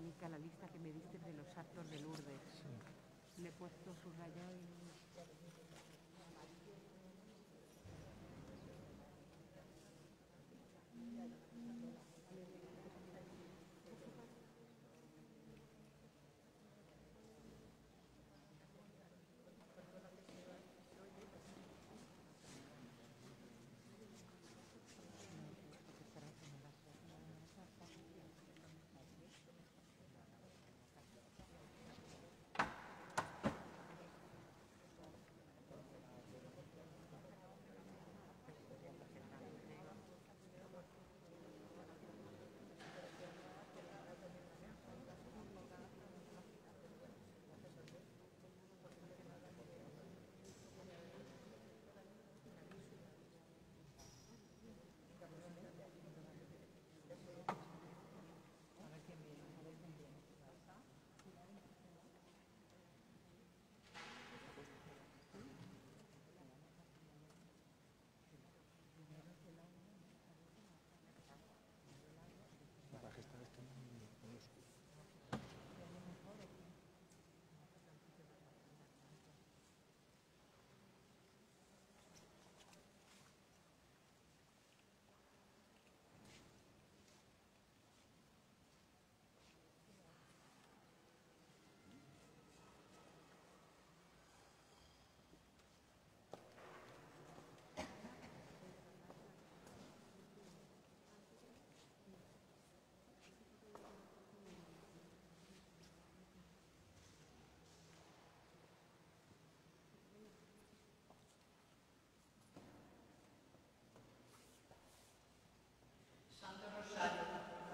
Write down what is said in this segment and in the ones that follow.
Mónica la lista que me diste de los actos de Lourdes. Sí. Le he puesto subrayado y... Santo Rosario.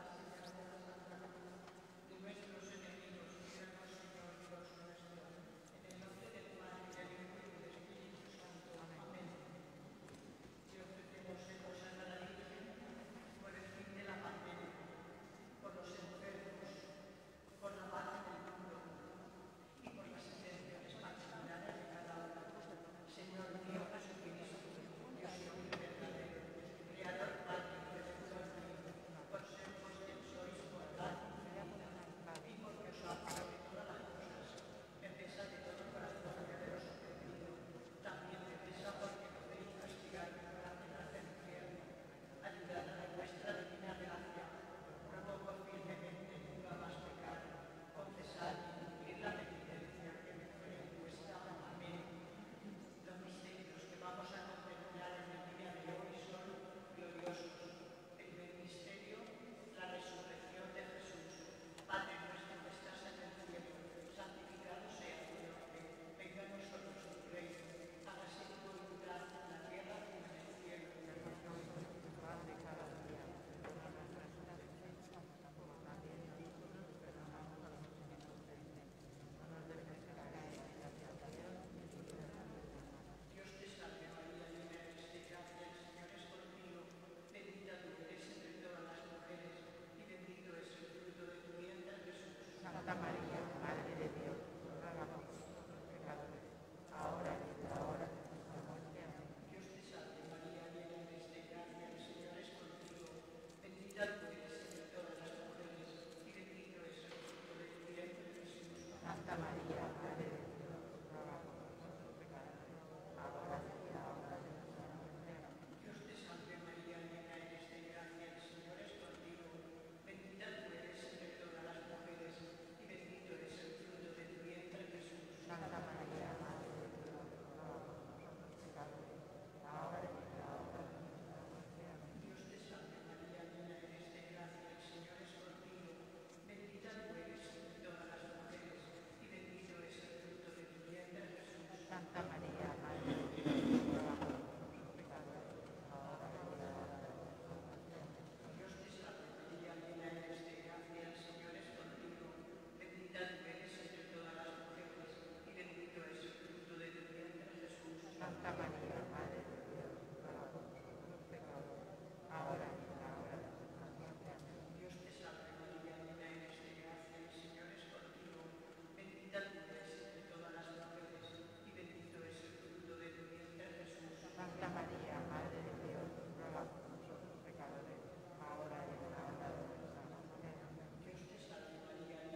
Santa María, Madre de Dios, ruega por nosotros pecadores, ahora y en la hora de nuestra muerte. Amén. Dios te salve María, llena eres de gracia, el Señor es contigo. Bendita tú eres entre todas las mujeres y bendito es el fruto de tu vientre, Jesús. Santa María, Madre de Dios, ruega por nosotros pecadores, ahora y en la hora de nuestra muerte. Amén. Dios te salve María, llena eres de gracia, el Señor es contigo. Bendita tú eres entre todas las mujeres y bendito es el fruto de tu vientre, Jesús. Santa María, Madre de Dios, ruega por nosotros pecadores, ahora y en la hora de nuestra muerte. Amén. Dios te salve María, llena eres de gracia, el Señor es contigo. Bendita tú eres entre todas las mujeres y bendito es el fruto de tu vientre, Jesús. Santa María, Madre de Dios, ruega por nosotros pecadores, ahora y en la hora de nuestra muerte. Amén. Dios te salve María, llena eres de gracia, el Señor es contigo. Bendita tú eres entre todas las mujeres y bendito es el fruto de tu vientre, Jesús. Santa María, Madre de Dios, ruega por nosotros pecadores, ahora y en la hora de nuestra muerte. Amén. Dios te salve María, llena eres de gracia, el Señor es contigo. Bendita tú eres entre todas las mujeres y bendito es el fruto de tu vientre, Jesús. Santa María, Madre de Dios, ruega por nosotros pecadores, ahora y en la hora de nuestra muerte. Amén. Dios te salve María,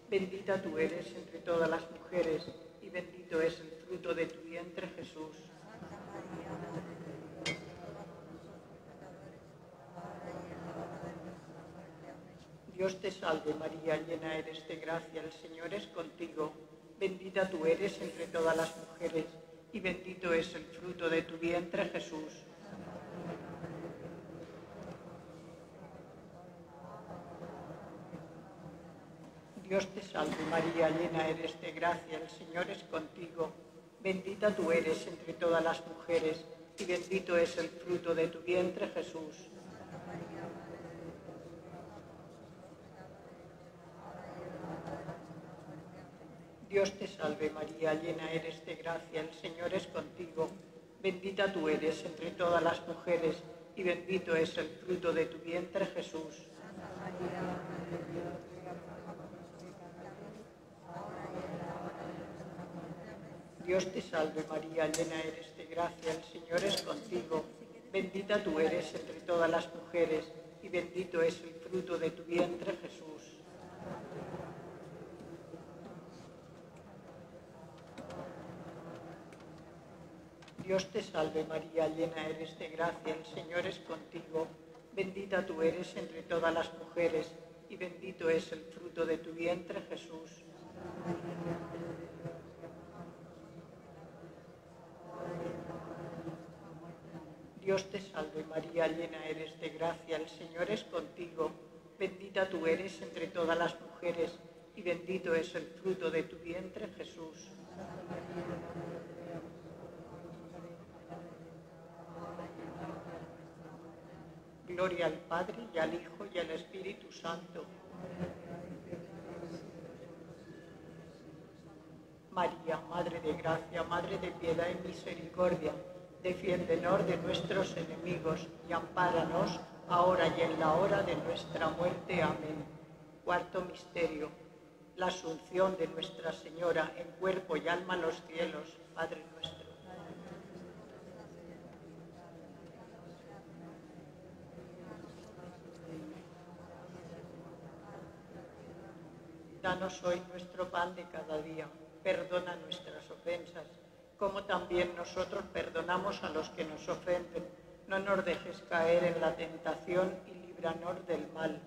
Bendita tú eres entre todas las mujeres, y bendito es el fruto de tu vientre, Jesús. Dios te salve María, llena eres de gracia, el Señor es contigo. Bendita tú eres entre todas las mujeres, y bendito es el fruto de tu vientre, Jesús. Dios te salve María, llena eres de gracia, el Señor es contigo. Bendita tú eres entre todas las mujeres, y bendito es el fruto de tu vientre, Jesús. Dios te salve María, llena eres de gracia, el Señor es contigo. Bendita tú eres entre todas las mujeres, y bendito es el fruto de tu vientre, Jesús. Dios te salve María, llena eres de gracia, el Señor es contigo. Bendita tú eres entre todas las mujeres, y bendito es el fruto de tu vientre, Jesús. Dios te salve María, llena eres de gracia, el Señor es contigo. Bendita tú eres entre todas las mujeres, y bendito es el fruto de tu vientre, Jesús. Dios te salve María, llena eres de gracia, el Señor es contigo. Bendita tú eres entre todas las mujeres, y bendito es el fruto de tu vientre, Jesús. Gloria al Padre, y al Hijo, y al Espíritu Santo. María, Madre de gracia, Madre de piedad y misericordia, defiéndenos de nuestros enemigos y ampáranos ahora y en la hora de nuestra muerte. Amén. Cuarto misterio: la asunción de Nuestra Señora en cuerpo y alma a los cielos. Padre nuestro. Danos hoy nuestro pan de cada día. Perdona nuestras ofensas, como también nosotros perdonamos a los que nos ofenden. No nos dejes caer en la tentación y líbranos del mal.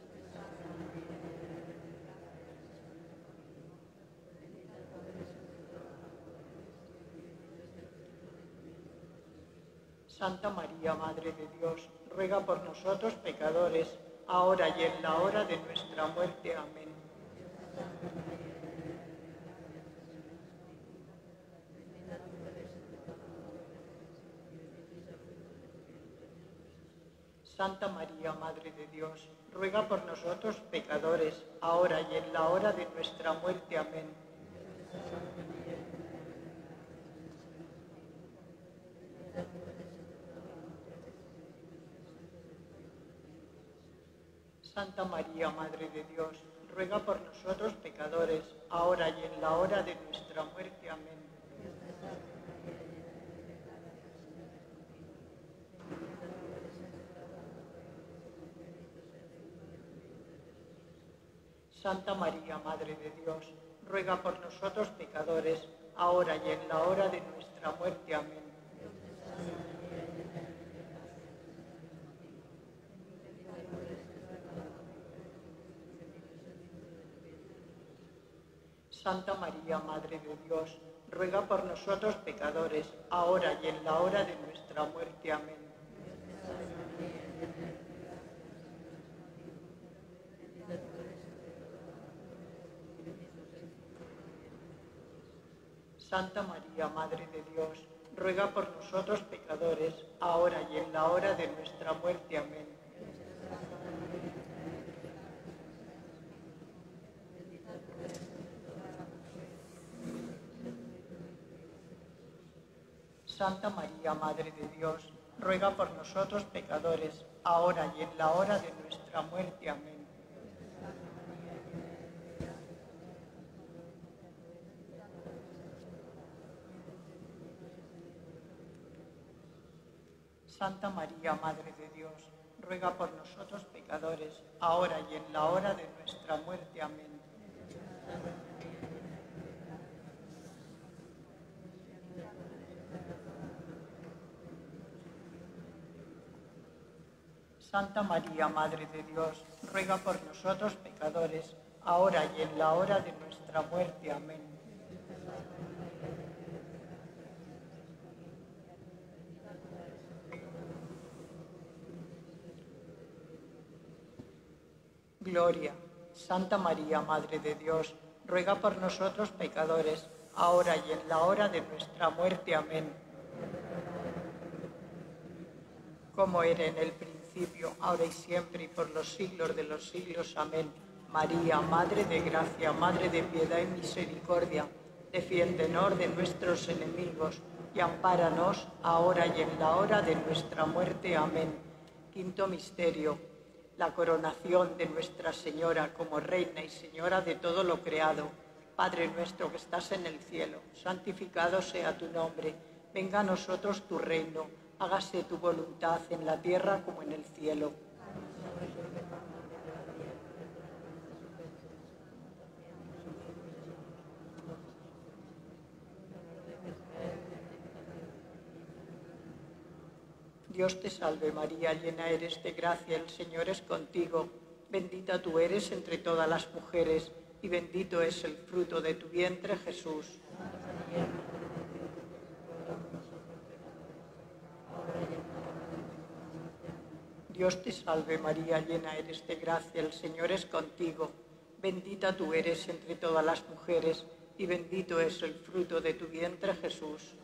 Santa María, Madre de Dios, ruega por nosotros pecadores, ahora y en la hora de nuestra muerte. Amén. Santa María, Madre de Dios, ruega por nosotros pecadores, ahora y en la hora de nuestra muerte. Amén. Santa María, Madre de Dios, ruega por nosotros pecadores, ahora y en la hora de nuestra muerte. Amén. Santa María, Madre de Dios, ruega por nosotros pecadores, ahora y en la hora de nuestra muerte. Amén. Santa María, Madre de Dios, ruega por nosotros pecadores, ahora y en la hora de nuestra muerte. Amén. Santa María, Madre de Dios, ruega por nosotros pecadores, ahora y en la hora de nuestra muerte. Amén. Santa María, Madre de Dios, ruega por nosotros pecadores, ahora y en la hora de nuestra muerte. Amén. Santa María, Madre de Dios, ruega por nosotros pecadores, ahora y en la hora de nuestra muerte. Amén. Santa María, Madre de Dios, ruega por nosotros pecadores, ahora y en la hora de nuestra muerte. Amén. Gloria. Santa María, Madre de Dios, ruega por nosotros pecadores, ahora y en la hora de nuestra muerte. Amén. Como era en el principio, ahora y siempre, y por los siglos de los siglos. Amén. María, Madre de gracia, Madre de piedad y misericordia, defiéndenos de nuestros enemigos y ampáranos ahora y en la hora de nuestra muerte. Amén. Quinto misterio: la coronación de Nuestra Señora como Reina y Señora de todo lo creado. Padre nuestro que estás en el cielo, santificado sea tu nombre. Venga a nosotros tu reino. Hágase tu voluntad en la tierra como en el cielo. Dios te salve María, llena eres de gracia, el Señor es contigo. Bendita tú eres entre todas las mujeres, y bendito es el fruto de tu vientre, Jesús. Dios te salve María, llena eres de gracia, el Señor es contigo. Bendita tú eres entre todas las mujeres, y bendito es el fruto de tu vientre, Jesús.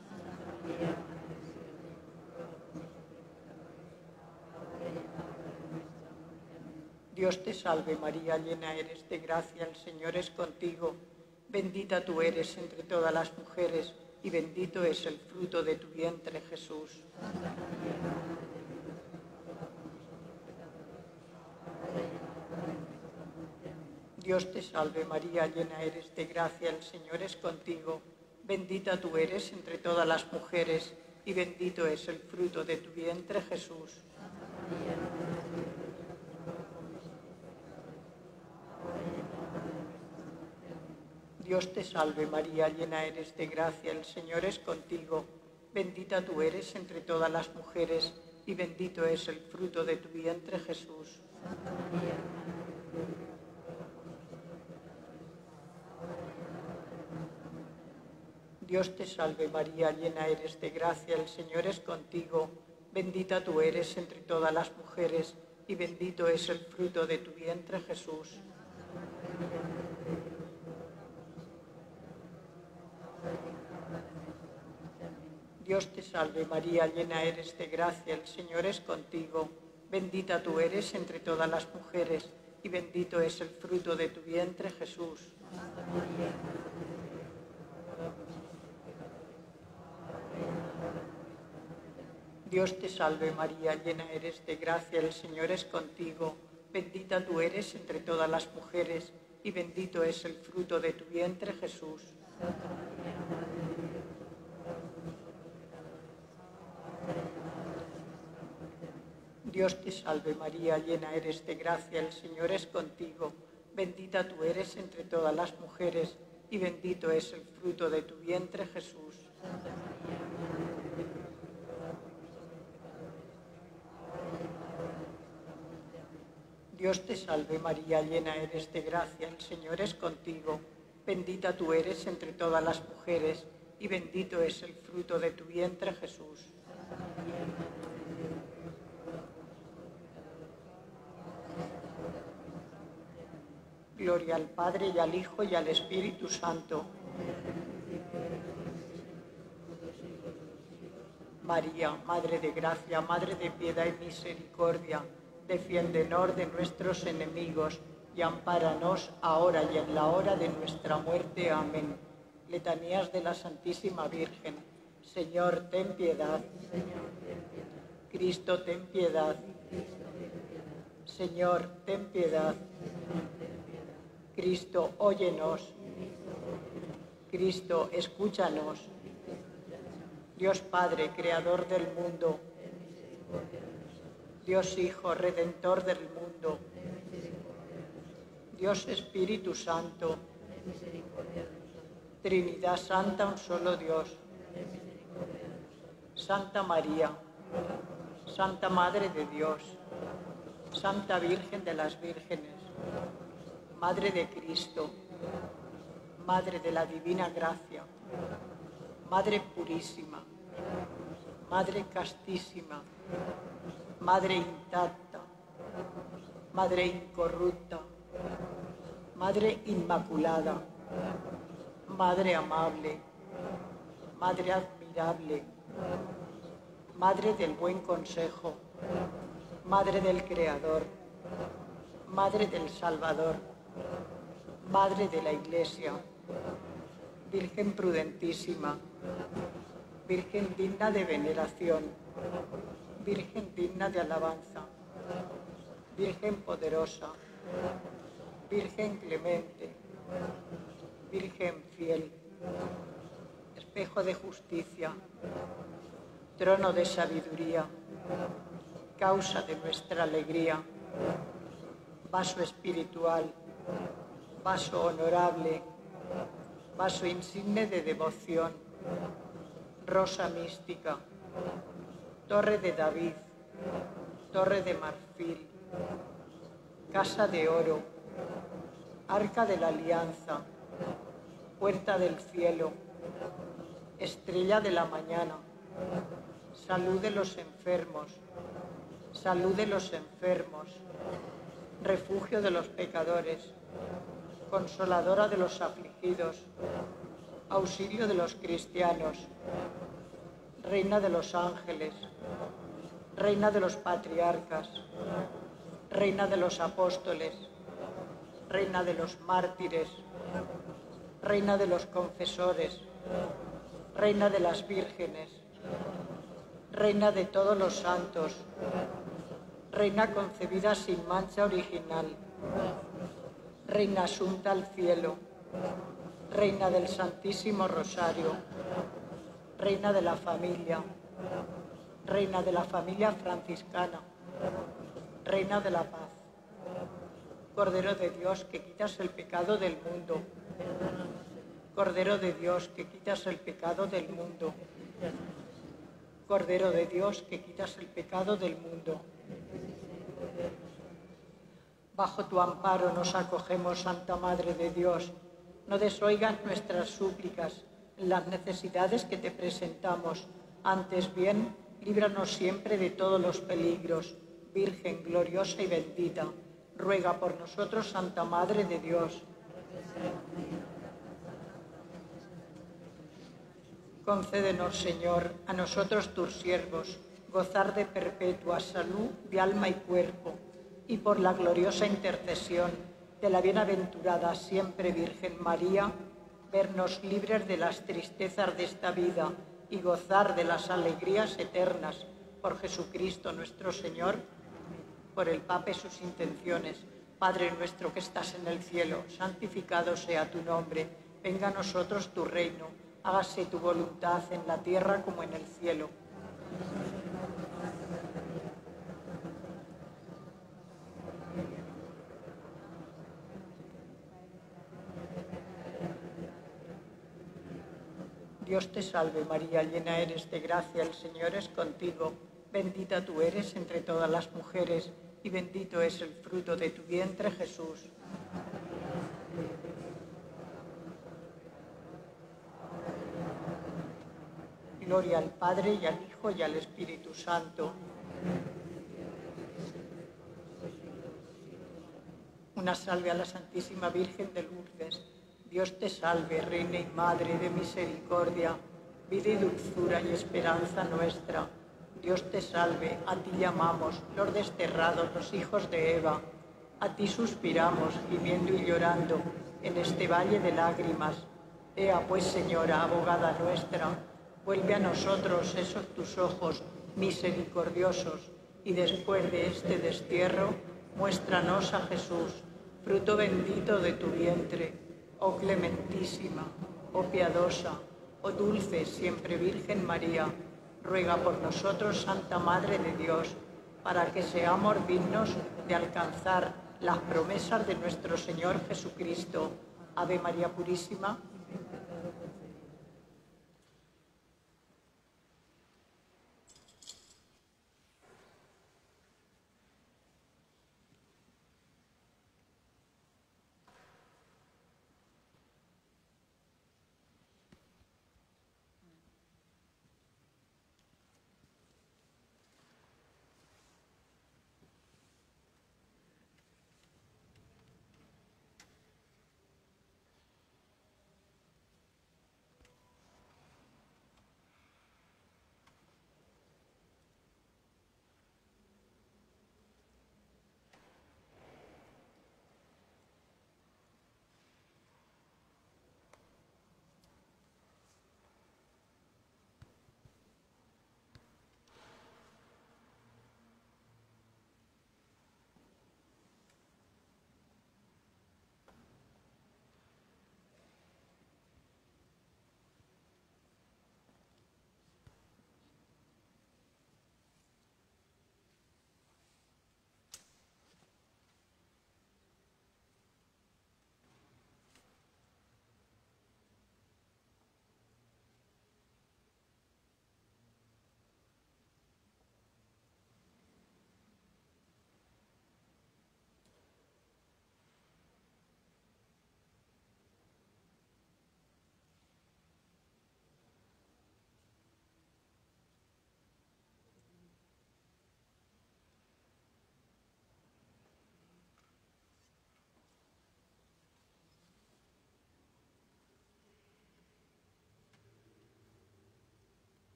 Dios te salve María, llena eres de gracia, el Señor es contigo. Bendita tú eres entre todas las mujeres, y bendito es el fruto de tu vientre, Jesús. Dios te salve María, llena eres de gracia, el Señor es contigo. Bendita tú eres entre todas las mujeres, y bendito es el fruto de tu vientre, Jesús. Dios te salve María, llena eres de gracia, el Señor es contigo. Bendita tú eres entre todas las mujeres, y bendito es el fruto de tu vientre, Jesús. Dios te salve María, llena eres de gracia, el Señor es contigo. Bendita tú eres entre todas las mujeres, y bendito es el fruto de tu vientre, Jesús. Dios te salve María, llena eres de gracia, el Señor es contigo. Bendita tú eres entre todas las mujeres, y bendito es el fruto de tu vientre, Jesús. Dios te salve María, llena eres de gracia, el Señor es contigo. Bendita tú eres entre todas las mujeres, y bendito es el fruto de tu vientre, Jesús. Dios te salve María, llena eres de gracia, el Señor es contigo. Bendita tú eres entre todas las mujeres, y bendito es el fruto de tu vientre, Jesús. Dios te salve María, llena eres de gracia, el Señor es contigo. Bendita tú eres entre todas las mujeres, y bendito es el fruto de tu vientre, Jesús. Gloria al Padre, y al Hijo, y al Espíritu Santo. María, Madre de gracia, Madre de piedad y misericordia, defiéndenos de nuestros enemigos y ampáranos ahora y en la hora de nuestra muerte. Amén. Letanías de la Santísima Virgen. Señor, ten piedad. Cristo, ten piedad. Señor, ten piedad. Cristo, óyenos. Cristo, escúchanos. Dios Padre, Creador del mundo. Dios Hijo, Redentor del mundo. Dios Espíritu Santo. Trinidad Santa, un solo Dios. Santa María, Santa Madre de Dios, Santa Virgen de las Vírgenes, Madre de Cristo, Madre de la Divina Gracia, Madre Purísima, Madre Castísima, Madre Intacta, Madre Incorrupta, Madre Inmaculada, Madre Amable, Madre Admirable, Madre del Buen Consejo, Madre del Creador, Madre del Salvador, Madre de la Iglesia, Virgen prudentísima, Virgen digna de veneración, Virgen digna de alabanza, Virgen poderosa, Virgen clemente, Virgen fiel, espejo de justicia, trono de sabiduría, causa de nuestra alegría, vaso espiritual, vaso honorable, vaso insigne de devoción, rosa mística, torre de David, torre de marfil, casa de oro, arca de la alianza, puerta del cielo, estrella de la mañana, salud de los enfermos, salud de los enfermos, refugio de los pecadores, consoladora de los afligidos, auxilio de los cristianos, reina de los ángeles, reina de los patriarcas, reina de los apóstoles, reina de los mártires, reina de los confesores, reina de las vírgenes, reina de todos los santos, reina concebida sin mancha original, reina asunta al cielo, reina del Santísimo Rosario, reina de la familia franciscana, reina de la paz, Cordero de Dios que quitas el pecado del mundo, Cordero de Dios que quitas el pecado del mundo, Cordero de Dios que quitas el pecado del mundo. Bajo tu amparo nos acogemos, Santa Madre de Dios. No desoigas nuestras súplicas en las necesidades que te presentamos. Antes bien, líbranos siempre de todos los peligros. Virgen gloriosa y bendita, ruega por nosotros, Santa Madre de Dios. Concédenos, Señor, a nosotros tus siervos, gozar de perpetua salud de alma y cuerpo, y por la gloriosa intercesión de la bienaventurada siempre Virgen María, vernos libres de las tristezas de esta vida y gozar de las alegrías eternas por Jesucristo nuestro Señor, por el Papa y sus intenciones. Padre nuestro que estás en el cielo, santificado sea tu nombre, venga a nosotros tu reino, hágase tu voluntad en la tierra como en el cielo. Dios te salve María, llena eres de gracia, el Señor es contigo, bendita tú eres entre todas las mujeres y bendito es el fruto de tu vientre, Jesús. Gloria al Padre y al Hijo y al Espíritu Santo. Una salve a la Santísima Virgen de Lourdes. Dios te salve, Reina y Madre de misericordia, vida y dulzura y esperanza nuestra. Dios te salve, a ti llamamos, los desterrados, los hijos de Eva. A ti suspiramos, gimiendo y llorando, en este valle de lágrimas. Ea pues, Señora, abogada nuestra, vuelve a nosotros esos tus ojos misericordiosos, y después de este destierro, muéstranos a Jesús, fruto bendito de tu vientre. Oh clementísima, oh piadosa, oh dulce, siempre Virgen María, ruega por nosotros, Santa Madre de Dios, para que seamos dignos de alcanzar las promesas de nuestro Señor Jesucristo. Ave María Purísima.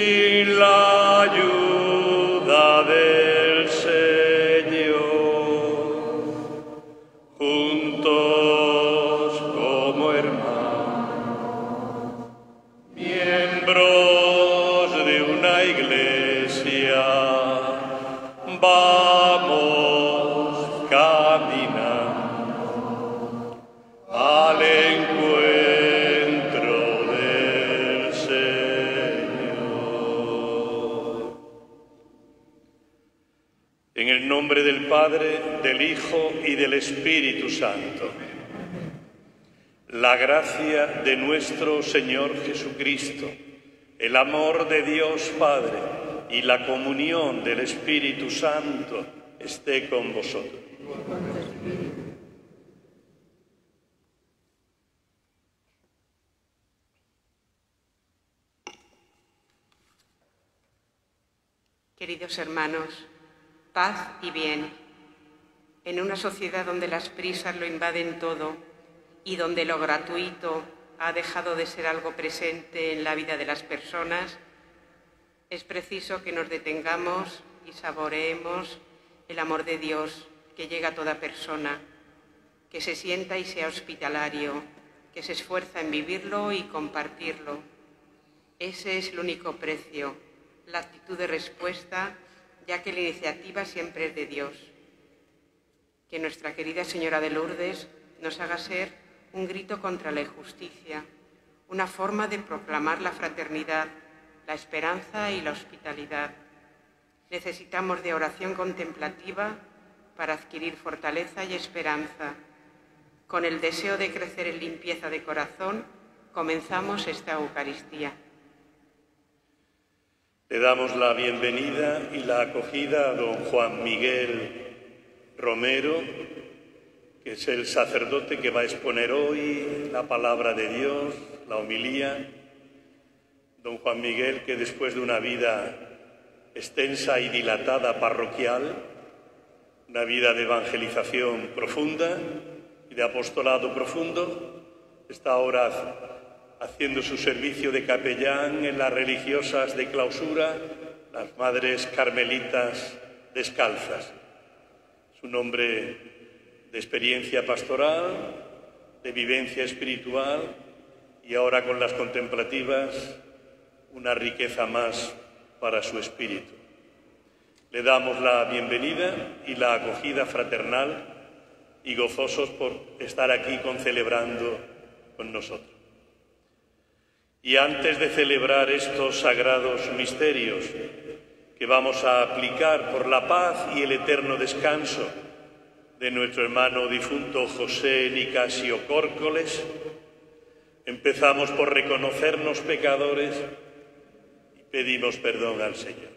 Sin la ayuda del Señor, juntos como hermanos, miembros de una iglesia, vamos caminando al encuentro del Señor. En el nombre del Padre, del Hijo y del Espíritu Santo. La gracia de nuestro Señor Jesucristo, el amor de Dios Padre y la comunión del Espíritu Santo esté con vosotros. Queridos hermanos, paz y bien. En una sociedad donde las prisas lo invaden todo y donde lo gratuito ha dejado de ser algo presente en la vida de las personas, es preciso que nos detengamos y saboreemos el amor de Dios que llega a toda persona, que se sienta y sea hospitalario, que se esfuerza en vivirlo y compartirlo. Ese es el único precio, la actitud de respuesta, ya que la iniciativa siempre es de Dios. Que nuestra querida Señora de Lourdes nos haga ser un grito contra la injusticia, una forma de proclamar la fraternidad, la esperanza y la hospitalidad. Necesitamos de oración contemplativa para adquirir fortaleza y esperanza. Con el deseo de crecer en limpieza de corazón, comenzamos esta Eucaristía. Le damos la bienvenida y la acogida a don Juan Miguel Romero, que es el sacerdote que va a exponer hoy la palabra de Dios, la homilía. Don Juan Miguel, que después de una vida extensa y dilatada parroquial, una vida de evangelización profunda y de apostolado profundo, está ahora haciendo su servicio de capellán en las religiosas de clausura, las Madres Carmelitas Descalzas. Es un hombre de experiencia pastoral, de vivencia espiritual y ahora con las contemplativas una riqueza más para su espíritu. Le damos la bienvenida y la acogida fraternal y gozosos por estar aquí celebrando con nosotros. Y antes de celebrar estos sagrados misterios que vamos a aplicar por la paz y el eterno descanso de nuestro hermano difunto José Nicasio Córcoles, empezamos por reconocernos pecadores y pedimos perdón al Señor.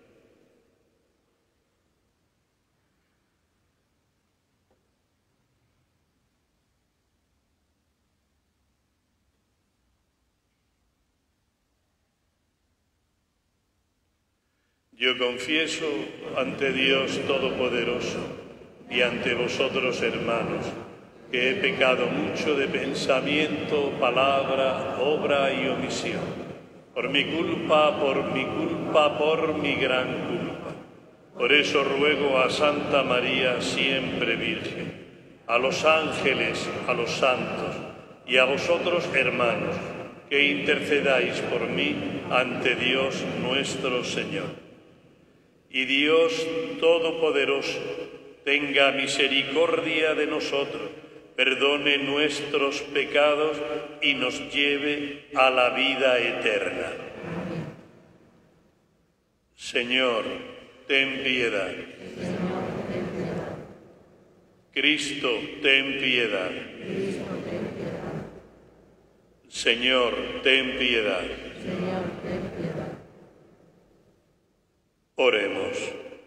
Yo confieso ante Dios Todopoderoso y ante vosotros, hermanos, que he pecado mucho de pensamiento, palabra, obra y omisión, por mi culpa, por mi gran culpa. Por eso ruego a Santa María, siempre Virgen, a los ángeles, a los santos y a vosotros, hermanos, que intercedáis por mí ante Dios nuestro Señor. Y Dios Todopoderoso tenga misericordia de nosotros, perdone nuestros pecados y nos lleve a la vida eterna. Señor, ten piedad. Cristo, ten piedad. Señor, ten piedad. Oremos.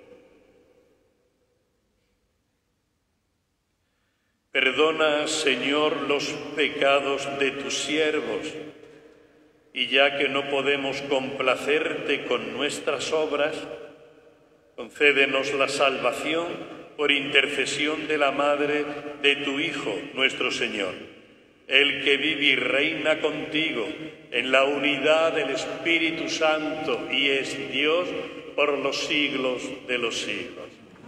Perdona, Señor, los pecados de tus siervos, y ya que no podemos complacerte con nuestras obras, concédenos la salvación por intercesión de la Madre de tu Hijo, nuestro Señor, el que vive y reina contigo en la unidad del Espíritu Santo y es Dios por los siglos de los siglos.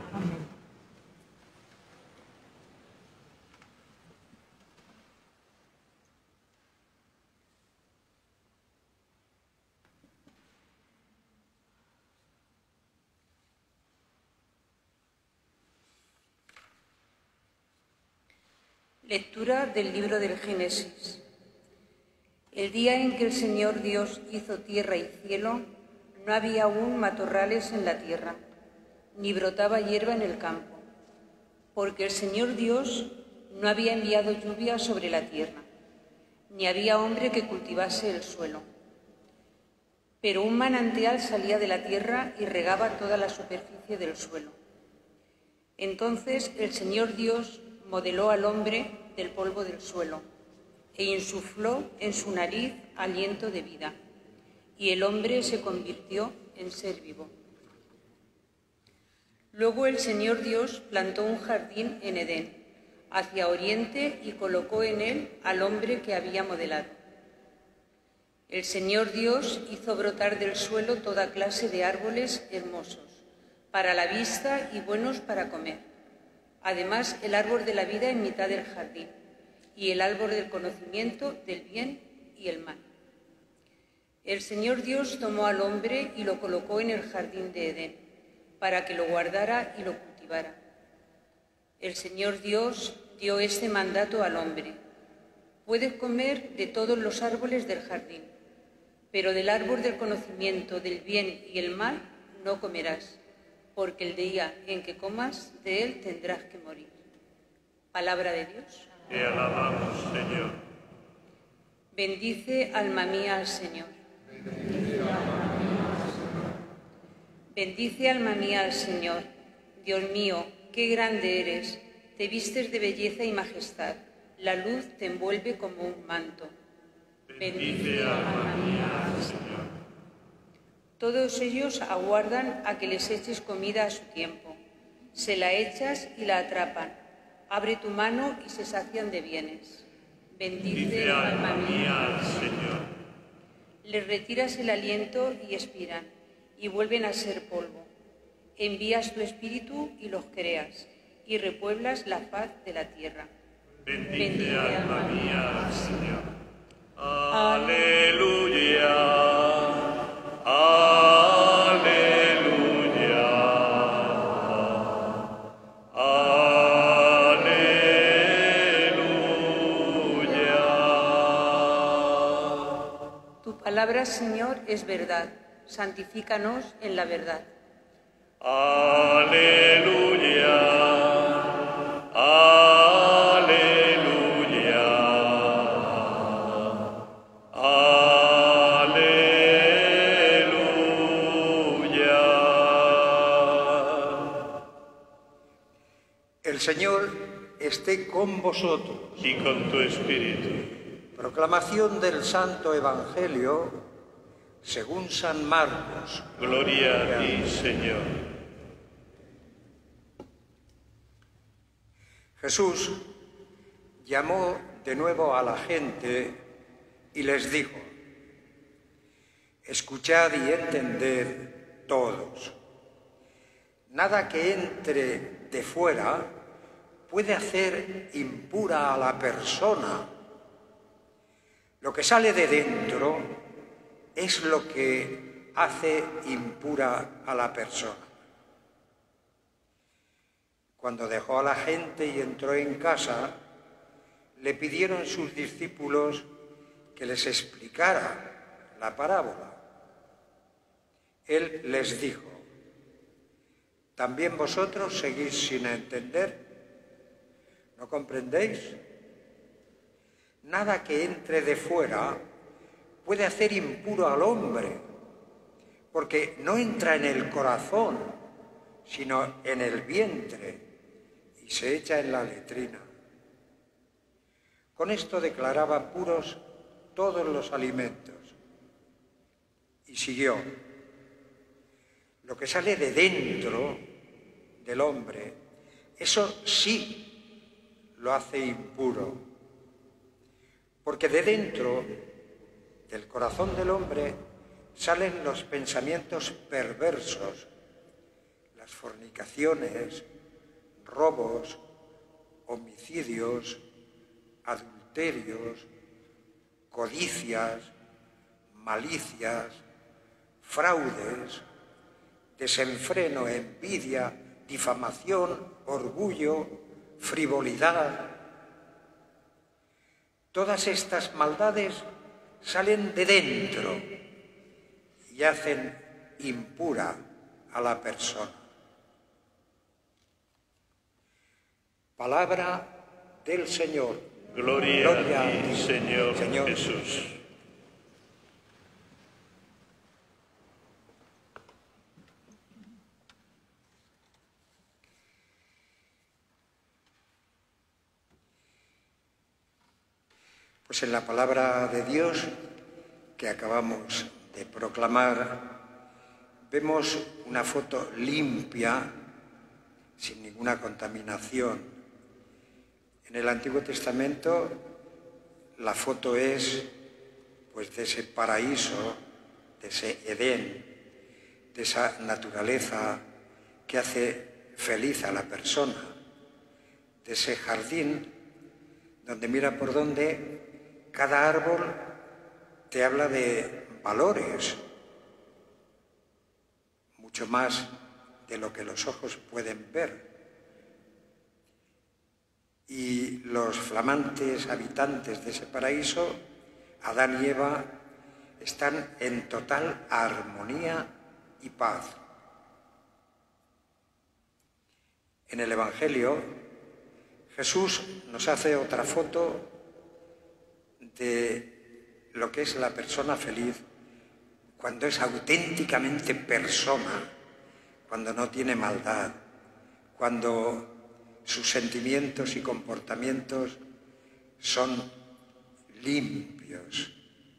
Lectura del libro del Génesis. El día en que el Señor Dios hizo tierra y cielo, no había aún matorrales en la tierra, ni brotaba hierba en el campo, porque el Señor Dios no había enviado lluvia sobre la tierra, ni había hombre que cultivase el suelo. Pero un manantial salía de la tierra y regaba toda la superficie del suelo. Entonces el Señor Dios modeló al hombre del polvo del suelo e insufló en su nariz aliento de vida, y el hombre se convirtió en ser vivo. Luego el Señor Dios plantó un jardín en Edén, hacia oriente, y colocó en él al hombre que había modelado. El Señor Dios hizo brotar del suelo toda clase de árboles hermosos, para la vista y buenos para comer. Además, el árbol de la vida en mitad del jardín, y el árbol del conocimiento del bien y el mal. El Señor Dios tomó al hombre y lo colocó en el jardín de Edén, para que lo guardara y lo cultivara. El Señor Dios dio este mandato al hombre: puedes comer de todos los árboles del jardín, pero del árbol del conocimiento del bien y el mal no comerás, porque el día en que comas de él tendrás que morir. Palabra de Dios. Te alabamos, Señor. Bendice, alma mía, al Señor. Bendice, alma mía, al Señor. Dios mío, qué grande eres. Te vistes de belleza y majestad. La luz te envuelve como un manto. Bendice, alma mía, al Señor. Todos ellos aguardan a que les eches comida a su tiempo. Se la echas y la atrapan. Abre tu mano y se sacian de bienes. Bendice, alma mía, al Señor. Les retiras el aliento y expiran, y vuelven a ser polvo. Envías tu espíritu y los creas, y repueblas la faz de la tierra. Bendice, alma mía, al Señor. Aleluya. Tu palabra, Señor, es verdad. Santifícanos en la verdad. Aleluya. El Señor esté con vosotros. Y con tu espíritu. Proclamación del Santo Evangelio según San Marcos. Gloria a ti, Señor. Jesús llamó de nuevo a la gente y les dijo: escuchad y entended todos. Nada que entre de fuera puede hacer impura a la persona. Lo que sale de dentro es lo que hace impura a la persona. Cuando dejó a la gente y entró en casa, le pidieron sus discípulos que les explicara la parábola. Él les dijo: ¿también vosotros seguís sin entender? ¿No comprendéis? Nada que entre de fuera puede hacer impuro al hombre, porque no entra en el corazón, sino en el vientre, y se echa en la letrina. Con esto declaraba puros todos los alimentos. Y siguió: lo que sale de dentro del hombre, eso sí lo hace impuro. porque de dentro del corazón del hombre salen los pensamientos perversos, las fornicaciones, robos, homicidios, adulterios, codicias, malicias, fraudes, desenfreno, envidia, difamación, orgullo, frivolidad. Todas estas maldades salen de dentro y hacen impura a la persona. Palabra del Señor. Gloria a ti, Señor Jesús. Pues en la palabra de Dios que acabamos de proclamar, vemos una foto limpia, sin ninguna contaminación. En el Antiguo Testamento la foto es pues de ese paraíso, de ese Edén, de esa naturaleza que hace feliz a la persona, de ese jardín donde mira por donde cada árbol te habla de valores, mucho más de lo que los ojos pueden ver. Y los flamantes habitantes de ese paraíso, Adán y Eva, están en total armonía y paz. En el Evangelio, Jesús nos hace otra foto de lo que es la persona feliz cuando es auténticamente persona, cuando no tiene maldad, cuando sus sentimientos y comportamientos son limpios.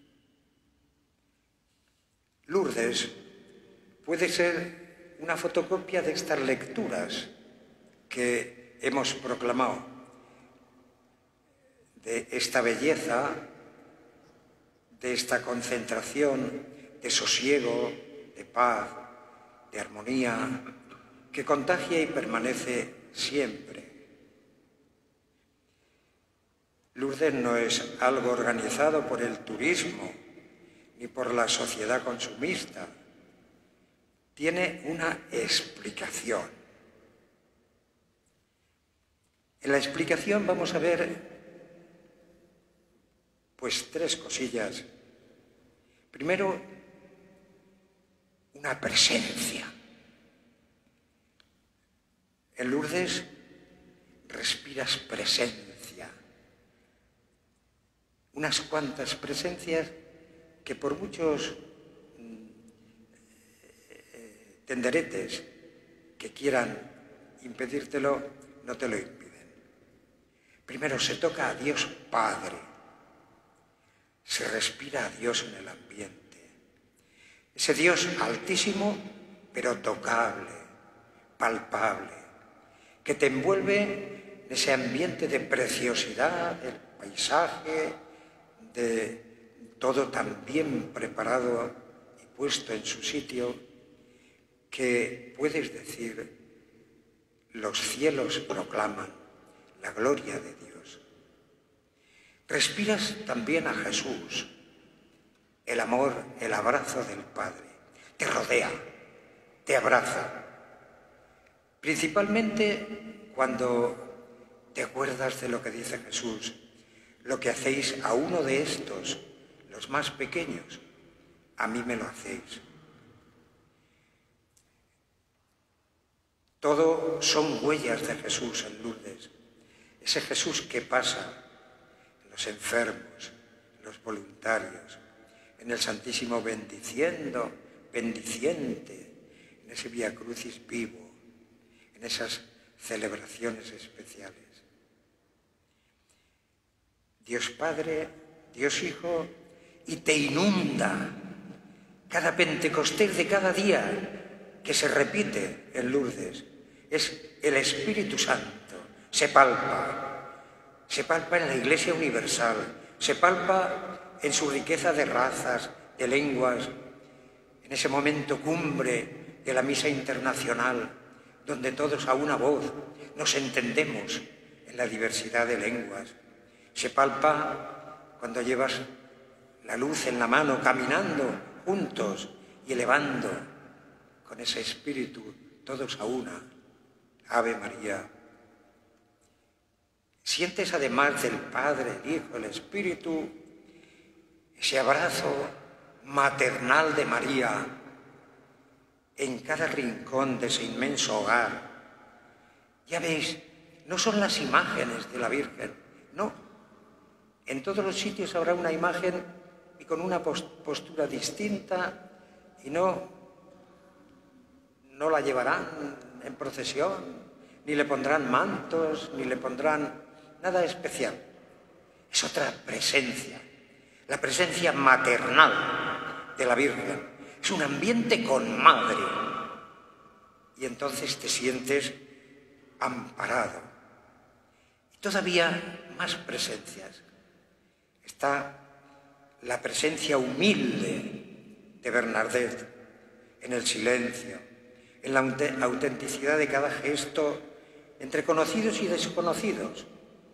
Lourdes puede ser una fotocopia de estas lecturas que hemos proclamado, de esta belleza, de esta concentración, de sosiego, de paz, de armonía, que contagia y permanece siempre. Lourdes no es algo organizado por el turismo ni por la sociedad consumista. Tiene una explicación. En la explicación vamos a ver pues tres cosillas. Primero, una presencia. En Lourdes respiras presencia. Unas cuantas presencias que por muchos tenderetes que quieran impedírtelo, no te lo impiden. Primero se toca a Dios Padre, se respira a Dios en el ambiente. Ese Dios altísimo, pero tocable, palpable, que te envuelve en ese ambiente de preciosidad, del paisaje, de todo tan bien preparado y puesto en su sitio, que puedes decir, los cielos proclaman la gloria de Dios. Respiras también a Jesús, el amor, el abrazo del Padre. Te rodea, te abraza. Principalmente cuando te acuerdas de lo que dice Jesús, lo que hacéis a uno de estos, los más pequeños, a mí me lo hacéis. Todo son huellas de Jesús en Lourdes. Ese Jesús que pasa en los enfermos, en los voluntarios, en el Santísimo bendiciendo, bendiciente, en ese Vía Crucis vivo, en esas celebraciones especiales. Dios Padre, Dios Hijo, y te inunda cada Pentecostés de cada día que se repite en Lourdes. Es el Espíritu Santo, se palpa en la Iglesia Universal, se palpa en su riqueza de razas, de lenguas, en ese momento cumbre de la misa internacional, donde todos a una voz nos entendemos en la diversidad de lenguas. Se palpa cuando llevas la luz en la mano, caminando juntos y elevando con ese espíritu todos a una. Ave María. Sientes además del Padre, el Hijo, el Espíritu, ese abrazo maternal de María en cada rincón de ese inmenso hogar. Ya veis, no son las imágenes de la Virgen, no. En todos los sitios habrá una imagen y con una postura distinta y no la llevarán en procesión, ni le pondrán mantos, ni le pondrán nada especial. Es otra presencia, la presencia maternal de la Virgen. Es un ambiente con madre. Y entonces te sientes amparado. Y todavía más presencias. Está la presencia humilde de Bernadette en el silencio, en la autenticidad de cada gesto entre conocidos y desconocidos.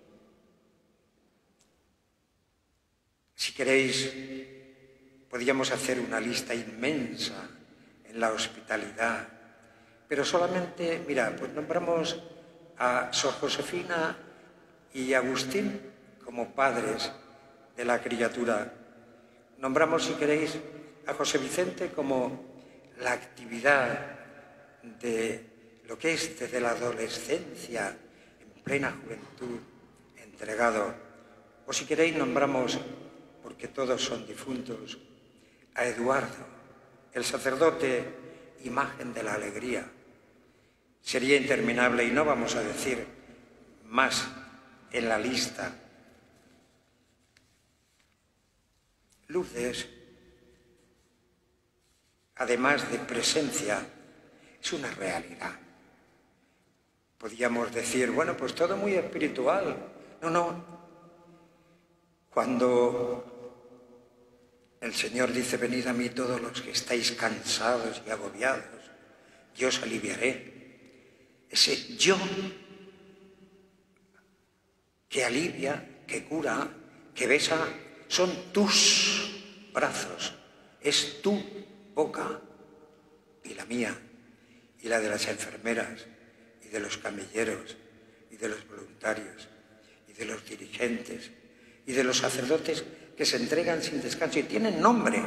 Si queréis, podríamos hacer una lista inmensa en la hospitalidad, pero solamente, mira, pues nombramos a Sor Josefina y Agustín como padres de la criatura. Nombramos, si queréis, a José Vicente como la actividad de lo que es desde la adolescencia, en plena juventud, entregado. O si queréis, nombramos, porque todos son difuntos, a Eduardo, el sacerdote, imagen de la alegría. Sería interminable y no vamos a decir más en la lista. Lourdes, además de presencia, es una realidad. Podríamos decir, bueno, pues todo muy espiritual. No. Cuando el Señor dice, venid a mí todos los que estáis cansados y agobiados, yo os aliviaré. Ese yo que alivia, que cura, que besa, son tus brazos, es tu boca y la mía y la de las enfermeras y de los camilleros y de los voluntarios y de los dirigentes y de los sacerdotes que se entregan sin descanso y tienen nombre.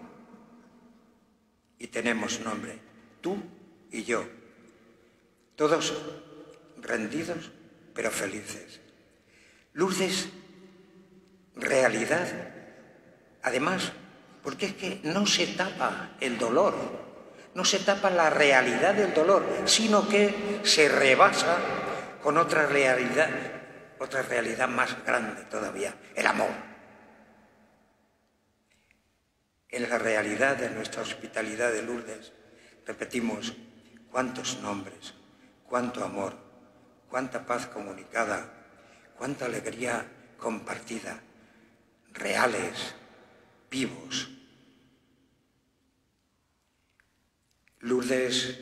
Y tenemos nombre, tú y yo, todos rendidos pero felices. Lourdes, realidad, además, porque es que no se tapa el dolor, no se tapa la realidad del dolor, sino que se rebasa con otra realidad más grande todavía, el amor. En la realidad de nuestra hospitalidad de Lourdes, repetimos, cuántos nombres, cuánto amor, cuánta paz comunicada, cuánta alegría compartida, reales, vivos. Lourdes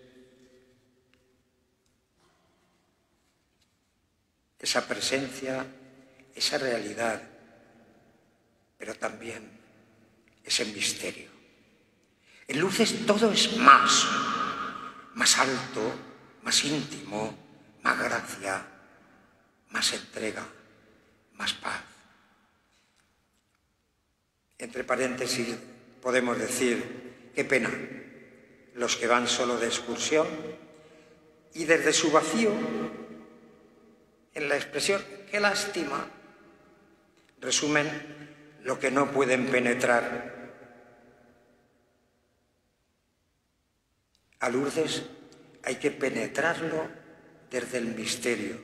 esa presencia, esa realidad, pero también ese misterio. En Lourdes todo es más alto, más íntimo, más gracia, más entrega, más paz. Entre paréntesis podemos decir, qué pena, los que van solo de excursión y desde su vacío, en la expresión, qué lástima, resumen lo que no pueden penetrar. A Lourdes hay que penetrarlo desde el misterio.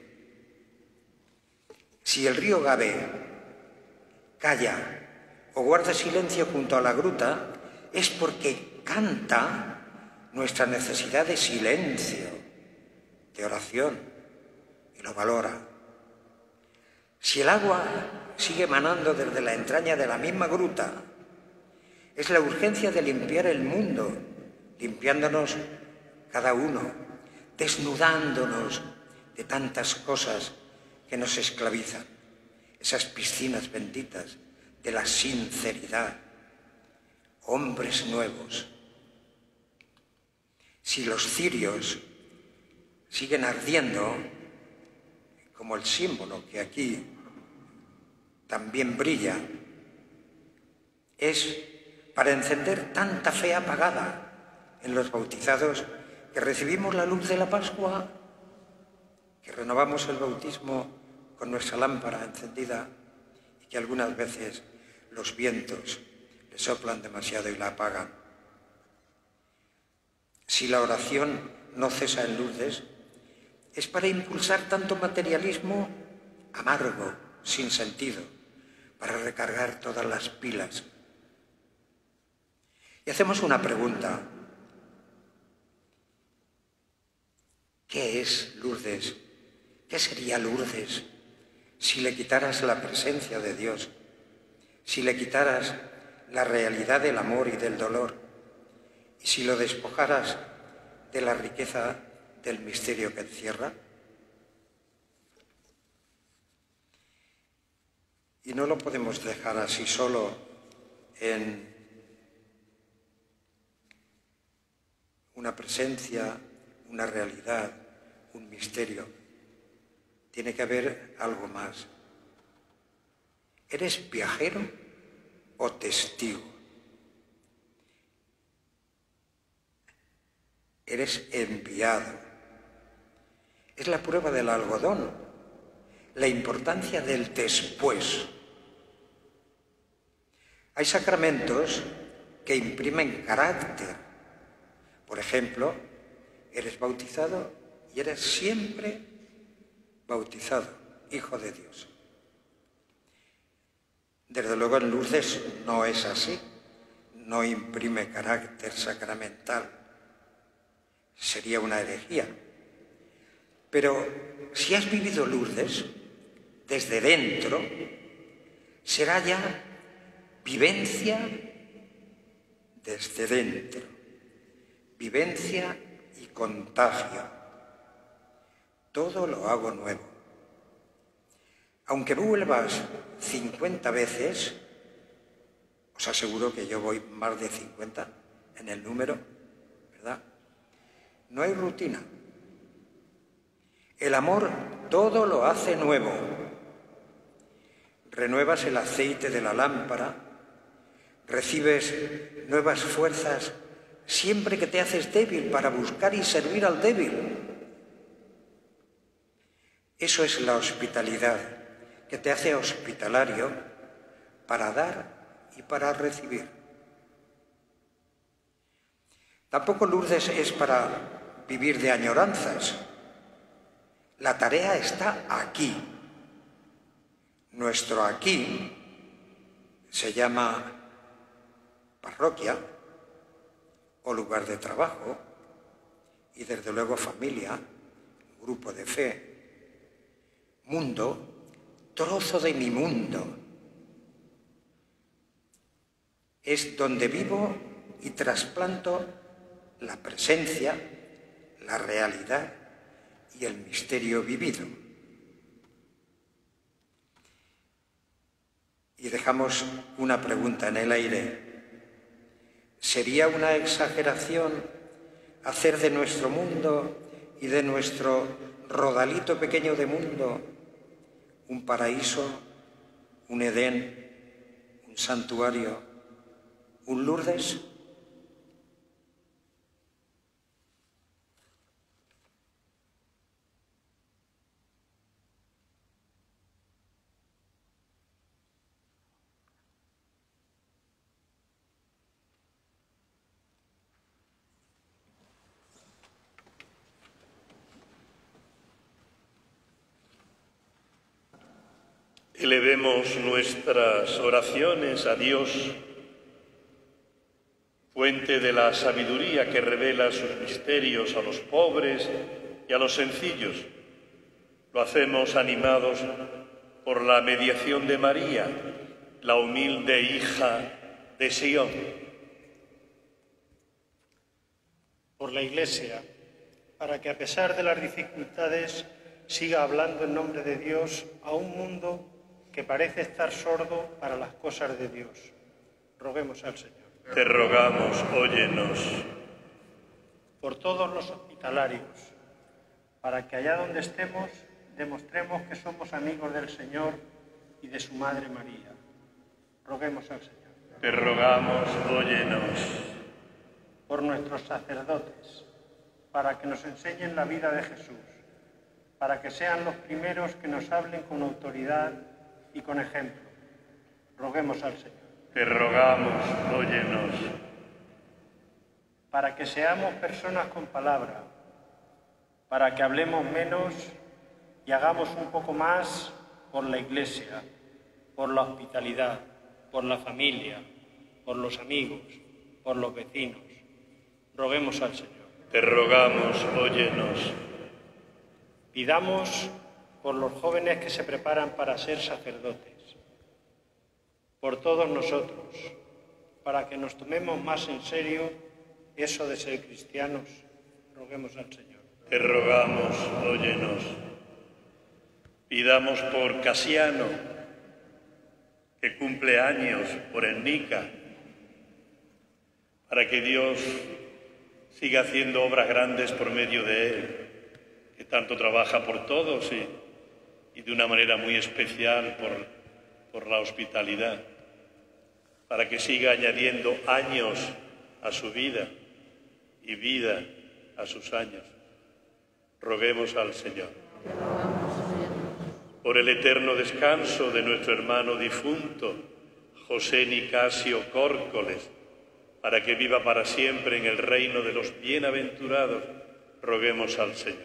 Si el río Gavé calla o guarda silencio junto a la gruta, es porque canta nuestra necesidad de silencio, de oración, y lo valora. Si el agua sigue manando desde la entraña de la misma gruta, es la urgencia de limpiar el mundo, limpiándonos cada uno, desnudándonos de tantas cosas que nos esclavizan, esas piscinas benditas de la sinceridad, hombres nuevos. Si los cirios siguen ardiendo, como el símbolo que aquí también brilla, es para encender tanta fe apagada en los bautizados que recibimos la luz de la Pascua, que renovamos el bautismo con nuestra lámpara encendida y que algunas veces los vientos le soplan demasiado y la apagan. Si la oración no cesa en Lourdes, es para impulsar tanto materialismo amargo, sin sentido, para recargar todas las pilas. Y hacemos una pregunta. ¿Qué es Lourdes? ¿Qué sería Lourdes si le quitaras la presencia de Dios? Si le quitaras la realidad del amor y del dolor, y si lo despojaras de la riqueza del misterio que encierra. Y no lo podemos dejar así solo en una presencia, una realidad, un misterio. Tiene que haber algo más. ¿Eres viajero o testigo? Eres enviado. Es la prueba del algodón, la importancia del después. Hay sacramentos que imprimen carácter. Por ejemplo, eres bautizado y eres siempre bautizado, hijo de Dios. Desde luego en Lourdes no es así, no imprime carácter sacramental. Sería una herejía. Pero si has vivido Lourdes desde dentro, será ya vivencia desde dentro, vivencia y contagio. Todo lo hago nuevo. Aunque vuelvas 50 veces, os aseguro que yo voy más de 50 en el número, ¿verdad? No hay rutina. El amor todo lo hace nuevo. Renuevas el aceite de la lámpara, recibes nuevas fuerzas siempre que te haces débil para buscar y servir al débil. Eso es la hospitalidad, que te hace hospitalario para dar y para recibir. Tampoco Lourdes es para vivir de añoranzas. La tarea está aquí. Nuestro aquí se llama parroquia o lugar de trabajo y desde luego familia, grupo de fe, mundo, trozo de mi mundo. Es donde vivo y trasplanto la presencia, la realidad y el misterio vivido. Y dejamos una pregunta en el aire. ¿Sería una exageración hacer de nuestro mundo y de nuestro rodalito pequeño de mundo un paraíso, un Edén, un santuario, un Lourdes? Elevemos nuestras oraciones a Dios, fuente de la sabiduría que revela sus misterios a los pobres y a los sencillos. Lo hacemos animados por la mediación de María, la humilde hija de Sión. Por la Iglesia, para que a pesar de las dificultades siga hablando en nombre de Dios a un mundo que parece estar sordo para las cosas de Dios. Roguemos al Señor. Te rogamos, óyenos. Por todos los hospitalarios, para que allá donde estemos demostremos que somos amigos del Señor y de su Madre María. Roguemos al Señor. Te rogamos, óyenos. Por nuestros sacerdotes, para que nos enseñen la vida de Jesús, para que sean los primeros que nos hablen con autoridad y con ejemplo. Roguemos al Señor. Te rogamos, óyenos. Para que seamos personas con palabra, para que hablemos menos y hagamos un poco más por la Iglesia, por la hospitalidad, por la familia, por los amigos, por los vecinos. Roguemos al Señor. Te rogamos, óyenos. Pidamos por los jóvenes que se preparan para ser sacerdotes, por todos nosotros, para que nos tomemos más en serio eso de ser cristianos. Roguemos al Señor. Te rogamos, óyenos. Pidamos por Casiano, que cumple años, por Enrica, para que Dios siga haciendo obras grandes por medio de él, que tanto trabaja por todos y de una manera muy especial por la hospitalidad, para que siga añadiendo años a su vida y vida a sus años. Roguemos al Señor. Por el eterno descanso de nuestro hermano difunto, José Nicasio Córcoles, para que viva para siempre en el reino de los bienaventurados, roguemos al Señor.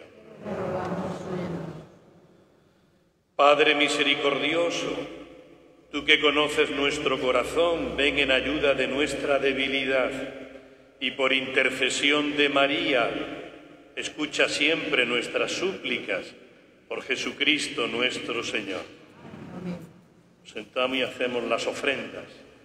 Padre misericordioso, tú que conoces nuestro corazón, ven en ayuda de nuestra debilidad y por intercesión de María, escucha siempre nuestras súplicas por Jesucristo nuestro Señor. Amén. Sentamos y hacemos las ofrendas.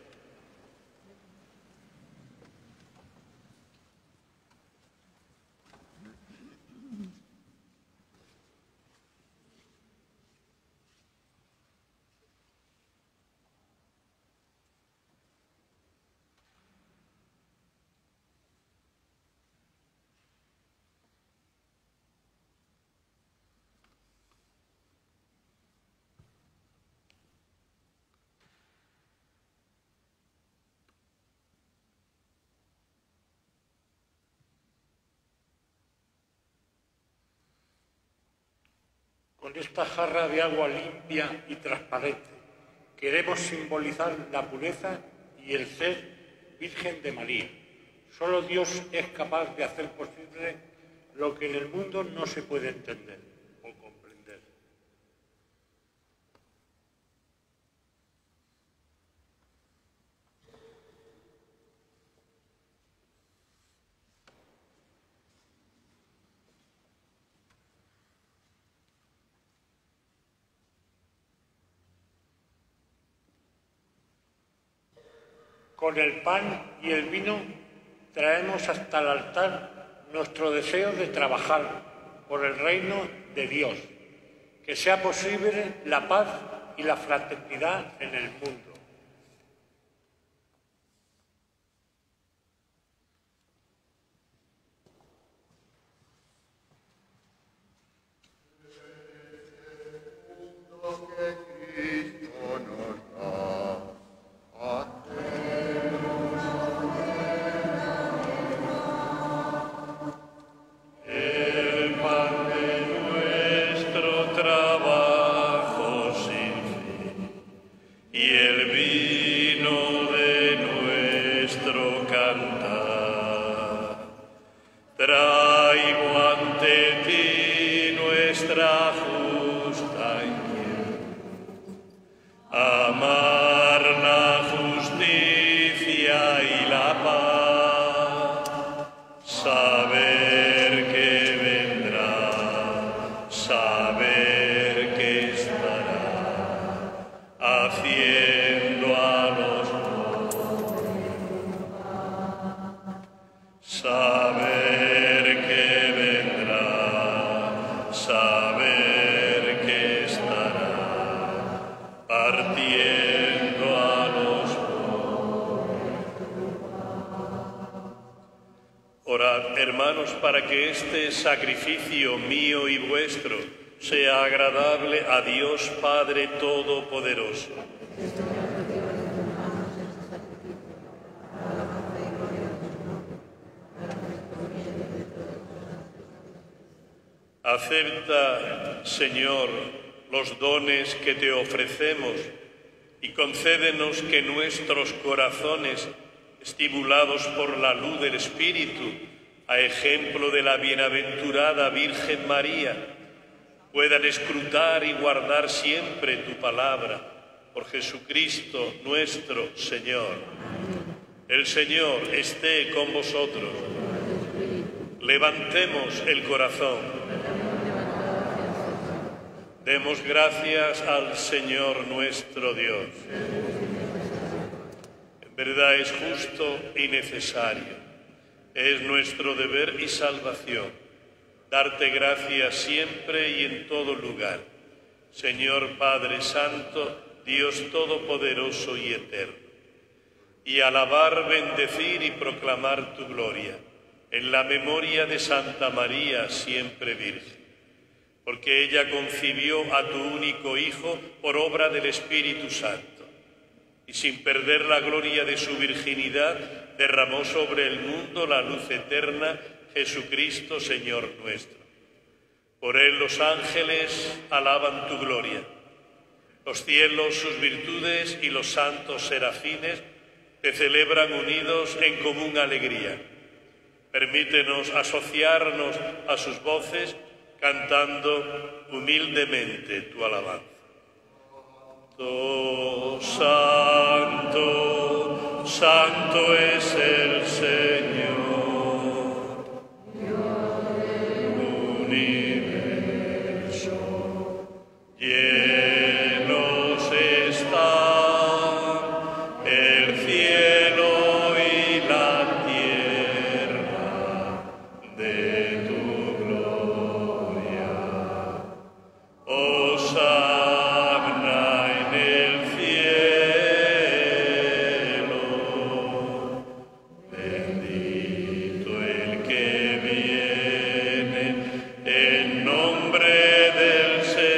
Con esta jarra de agua limpia y transparente queremos simbolizar la pureza y el ser Virgen de María. Solo Dios es capaz de hacer posible lo que en el mundo no se puede entender o comprender. Con el pan y el vino traemos hasta el altar nuestro deseo de trabajar por el reino de Dios, que sea posible la paz y la fraternidad en el mundo. hermanos, para que este sacrificio mío y vuestro sea agradable a Dios Padre Todopoderoso. Acepta, Señor, los dones que te ofrecemos y concédenos que nuestros corazones, estimulados por la luz del Espíritu, a ejemplo de la bienaventurada Virgen María, puedan escrutar y guardar siempre tu palabra. Por Jesucristo nuestro Señor. El Señor esté con vosotros. Levantemos el corazón. Demos gracias al Señor nuestro Dios. En verdad es justo y necesario. Es nuestro deber y salvación darte gracias siempre y en todo lugar. Señor Padre Santo, Dios Todopoderoso y Eterno. Y alabar, bendecir y proclamar tu gloria en la memoria de Santa María, siempre Virgen. Porque ella concibió a tu único Hijo por obra del Espíritu Santo, y sin perder la gloria de su virginidad, derramó sobre el mundo la luz eterna, Jesucristo, Señor nuestro. Por él los ángeles alaban tu gloria, los cielos sus virtudes y los santos serafines te celebran unidos en común alegría. Permítenos asociarnos a sus voces, cantando humildemente tu alabanza. Santo, santo es el Señor, universo, llenos están el cielo y la tierra de tu gloria. Hosanna en el cielo, bendito el que viene en nombre del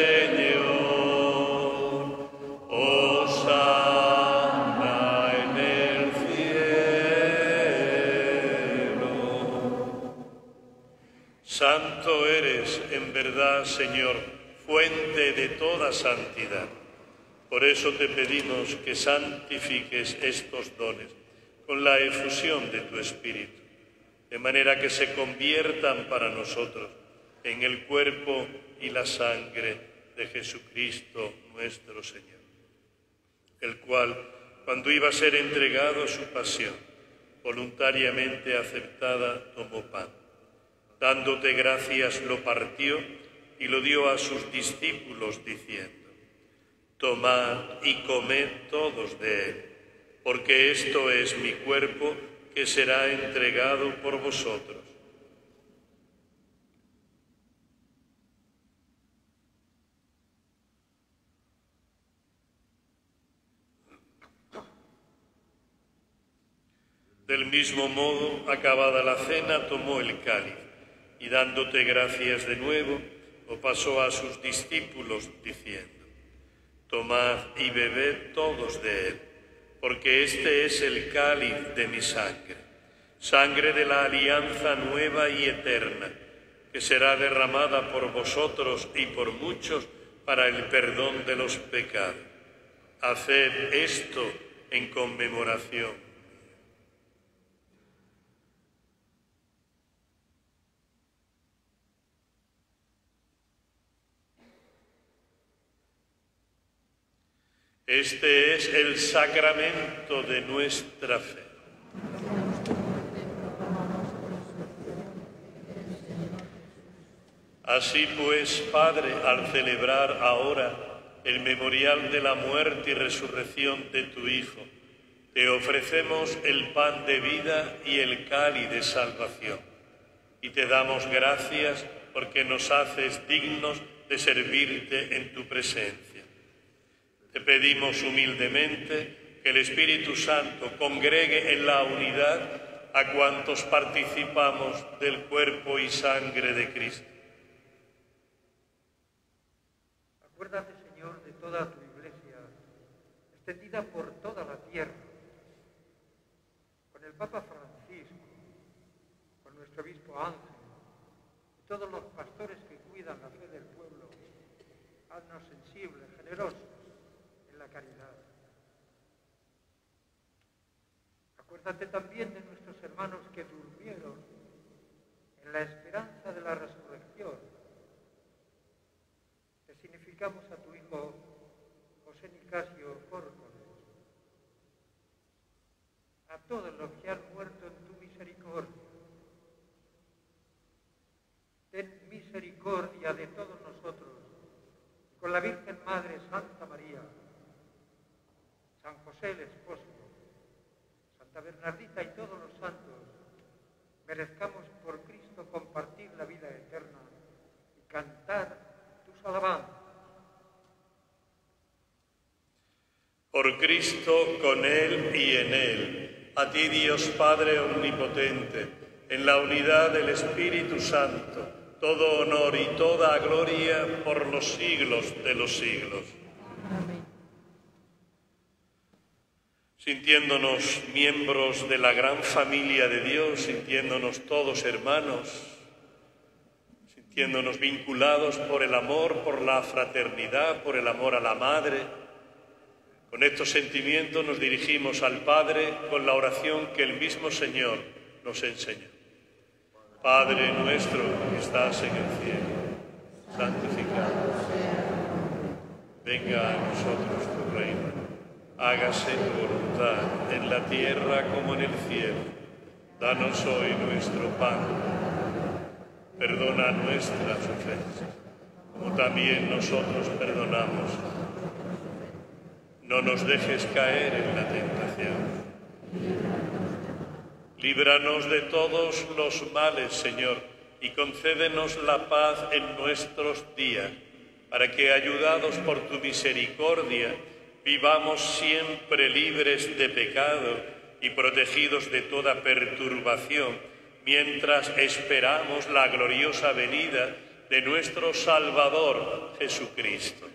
Señor. Hosanna en el cielo. Santo eres en verdad, Señor, fuente de toda santidad. Por eso te pedimos que santifiques estos dones con la efusión de tu Espíritu, de manera que se conviertan para nosotros en el cuerpo y la sangre de Jesucristo nuestro Señor, el cual, cuando iba a ser entregado a su pasión, voluntariamente aceptada, tomó pan. Dándote gracias, lo partió y lo dio a sus discípulos, diciendo: tomad y comed todos de él, porque esto es mi cuerpo que será entregado por vosotros. Del mismo modo, acabada la cena, tomó el cáliz y dándote gracias de nuevo, lo pasó a sus discípulos, diciendo: tomad y bebed todos de él, porque este es el cáliz de mi sangre, sangre de la alianza nueva y eterna, que será derramada por vosotros y por muchos para el perdón de los pecados. Haced esto en conmemoración. Este es el sacramento de nuestra fe. Así pues, Padre, al celebrar ahora el memorial de la muerte y resurrección de tu Hijo, te ofrecemos el pan de vida y el cáliz de salvación, y te damos gracias porque nos haces dignos de servirte en tu presencia. Te pedimos humildemente que el Espíritu Santo congregue en la unidad a cuantos participamos del cuerpo y sangre de Cristo. Acuérdate, Señor, de toda tu Iglesia, extendida por toda la tierra, con el Papa Francisco, con nuestro obispo Ángel, y todos los pastores que cuidan la fe del pueblo. Haznos sensibles, generosos en la caridad. Acuérdate también de nuestros hermanos que durmieron en la esperanza de la resurrección. Te significamos a tu hijo José Nicasio Córcoles, a todos los que han muerto en tu misericordia. Ten misericordia de todos nosotros, y con la Virgen Madre Santa María, San José el Esposo, Santa Bernardita y todos los santos, merezcamos por Cristo compartir la vida eterna y cantar tus alabanzas. Por Cristo, con Él y en Él, a ti Dios Padre Omnipotente, en la unidad del Espíritu Santo, todo honor y toda gloria por los siglos de los siglos. Amén. Sintiéndonos miembros de la gran familia de Dios, sintiéndonos todos hermanos, sintiéndonos vinculados por el amor, por la fraternidad, por el amor a la Madre, con estos sentimientos nos dirigimos al Padre con la oración que el mismo Señor nos enseñó. Padre nuestro que estás en el cielo, santificado sea tu nombre. Venga a nosotros tu reino. Hágase tu voluntad en la tierra como en el cielo. Danos hoy nuestro pan. Perdona nuestras ofensas, como también nosotros perdonamos. No nos dejes caer en la tentación. Líbranos de todos los males, Señor, y concédenos la paz en nuestros días, para que, ayudados por tu misericordia, vivamos siempre libres de pecado y protegidos de toda perturbación, mientras esperamos la gloriosa venida de nuestro Salvador Jesucristo.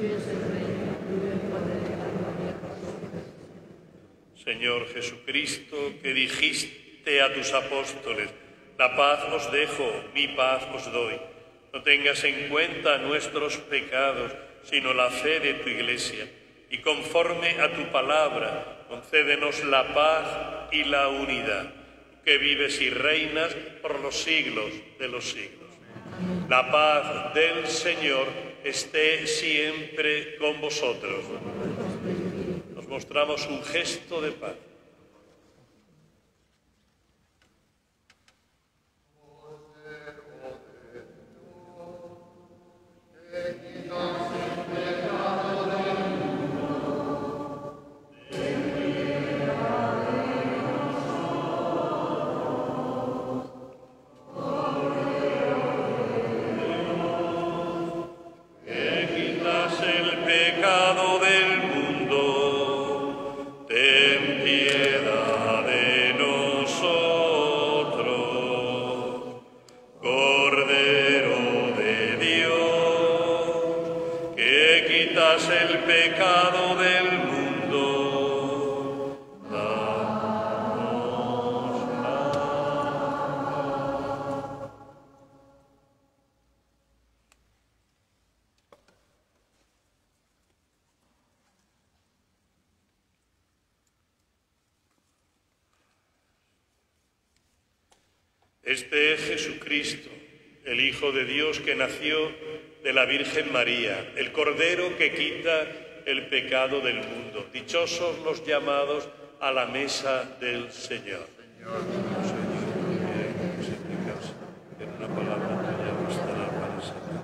Señor Jesucristo, que dijiste a tus apóstoles, la paz os dejo, mi paz os doy. No tengas en cuenta nuestros pecados, sino la fe de tu Iglesia. Y conforme a tu palabra, concédenos la paz y la unidad, que vives y reinas por los siglos de los siglos. La paz del Señor esté siempre con vosotros. Nos mostramos un gesto de paz. El pecado del mundo, danos paz. Este es Jesucristo, el Hijo de Dios que nació de la Virgen María, el Cordero que quita el pecado del mundo. Dichosos los llamados a la mesa del Señor. Señor, en una palabra tuya bastará para Señor.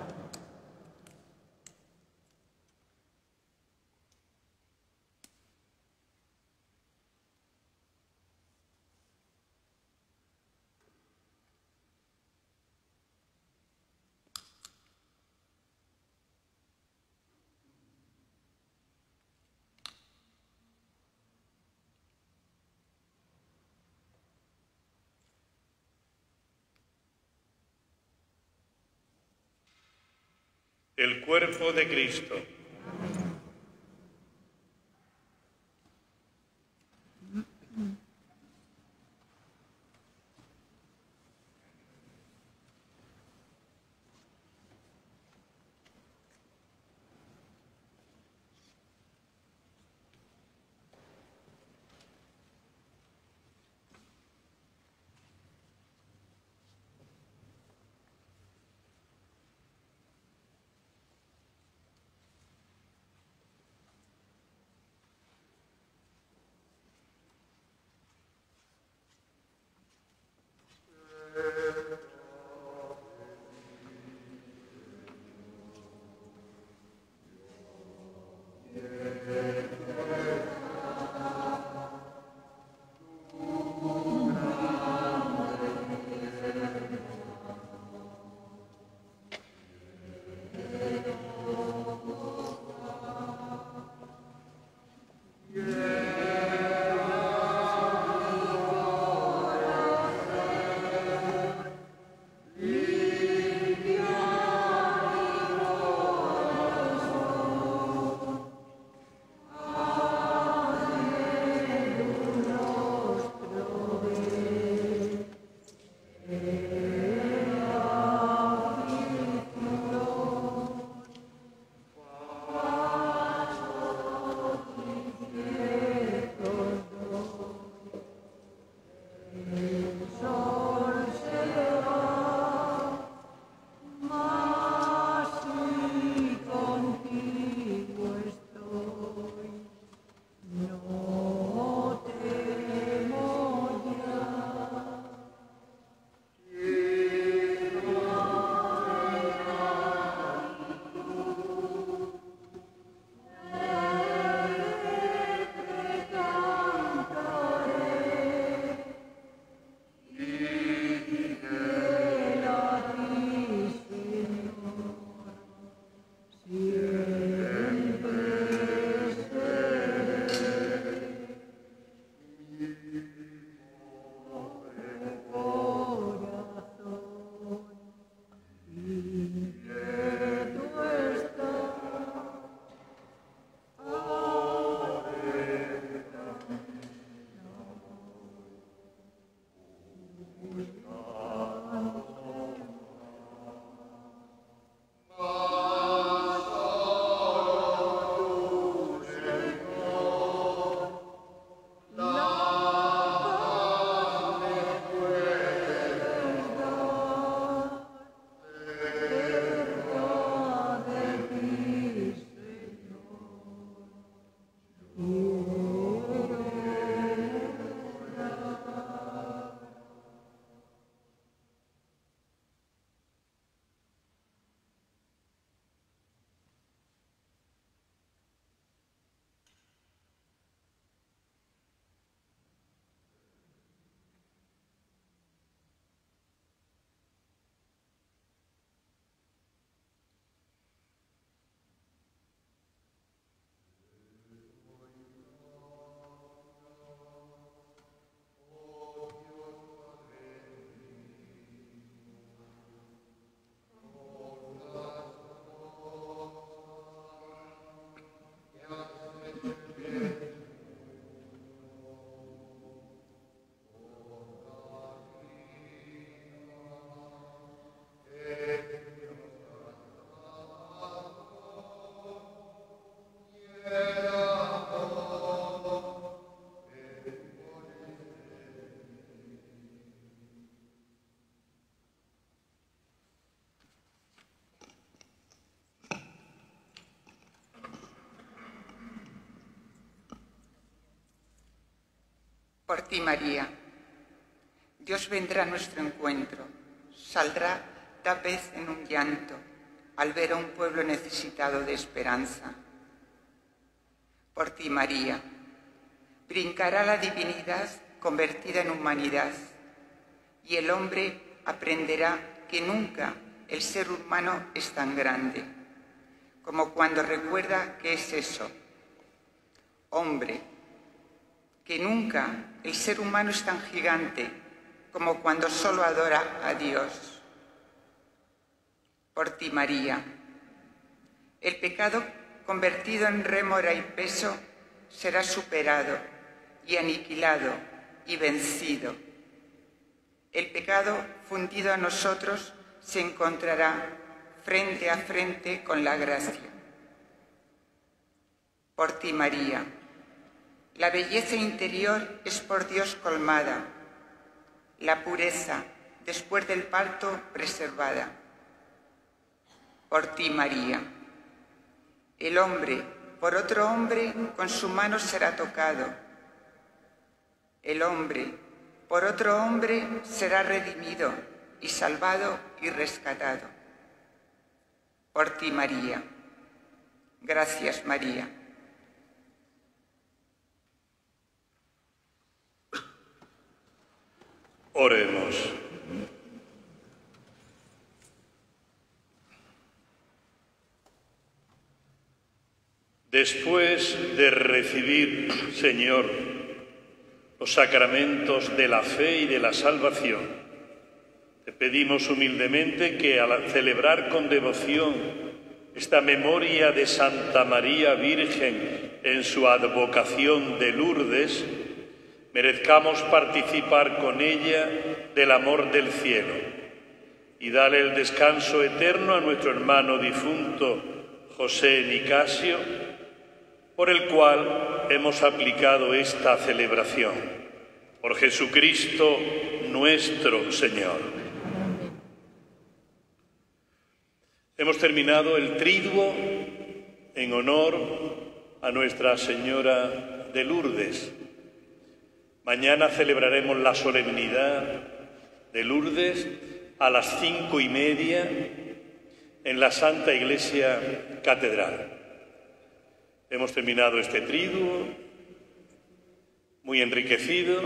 el cuerpo de Cristo. Por ti, María, Dios vendrá a nuestro encuentro, saldrá tal vez en un llanto al ver a un pueblo necesitado de esperanza. Por ti, María, brincará la divinidad convertida en humanidad y el hombre aprenderá que nunca el ser humano es tan grande como cuando recuerda que es eso, hombre, que nunca el ser humano es tan gigante como cuando solo adora a Dios. Por ti, María, El pecado, convertido en rémora y peso, será superado y aniquilado y vencido. El pecado, fundido a nosotros, se encontrará frente a frente con la gracia. Por ti, María, la belleza interior es por Dios colmada, la pureza, después del parto, preservada. Por ti, María, el hombre, por otro hombre, con su mano será tocado. El hombre, por otro hombre, será redimido y salvado y rescatado. Por ti, María. Gracias, María. Oremos. Después de recibir, Señor, los sacramentos de la fe y de la salvación, te pedimos humildemente que al celebrar con devoción esta memoria de Santa María Virgen en su advocación de Lourdes, merezcamos participar con ella del amor del cielo y darle el descanso eterno a nuestro hermano difunto José Nicasio, por el cual hemos aplicado esta celebración. Por Jesucristo nuestro Señor. Hemos terminado el triduo en honor a Nuestra Señora de Lourdes. Mañana celebraremos la solemnidad de Lourdes a las 5:30 en la Santa Iglesia Catedral. Hemos terminado este triduo muy enriquecido,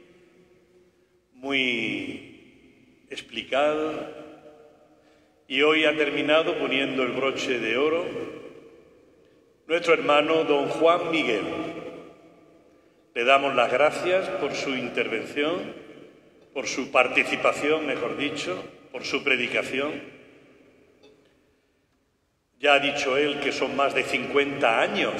muy explicado, y hoy ha terminado poniendo el broche de oro nuestro hermano don Juan Miguel. Le damos las gracias por su intervención, por su participación, mejor dicho, por su predicación. Ya ha dicho él que son más de 50 años.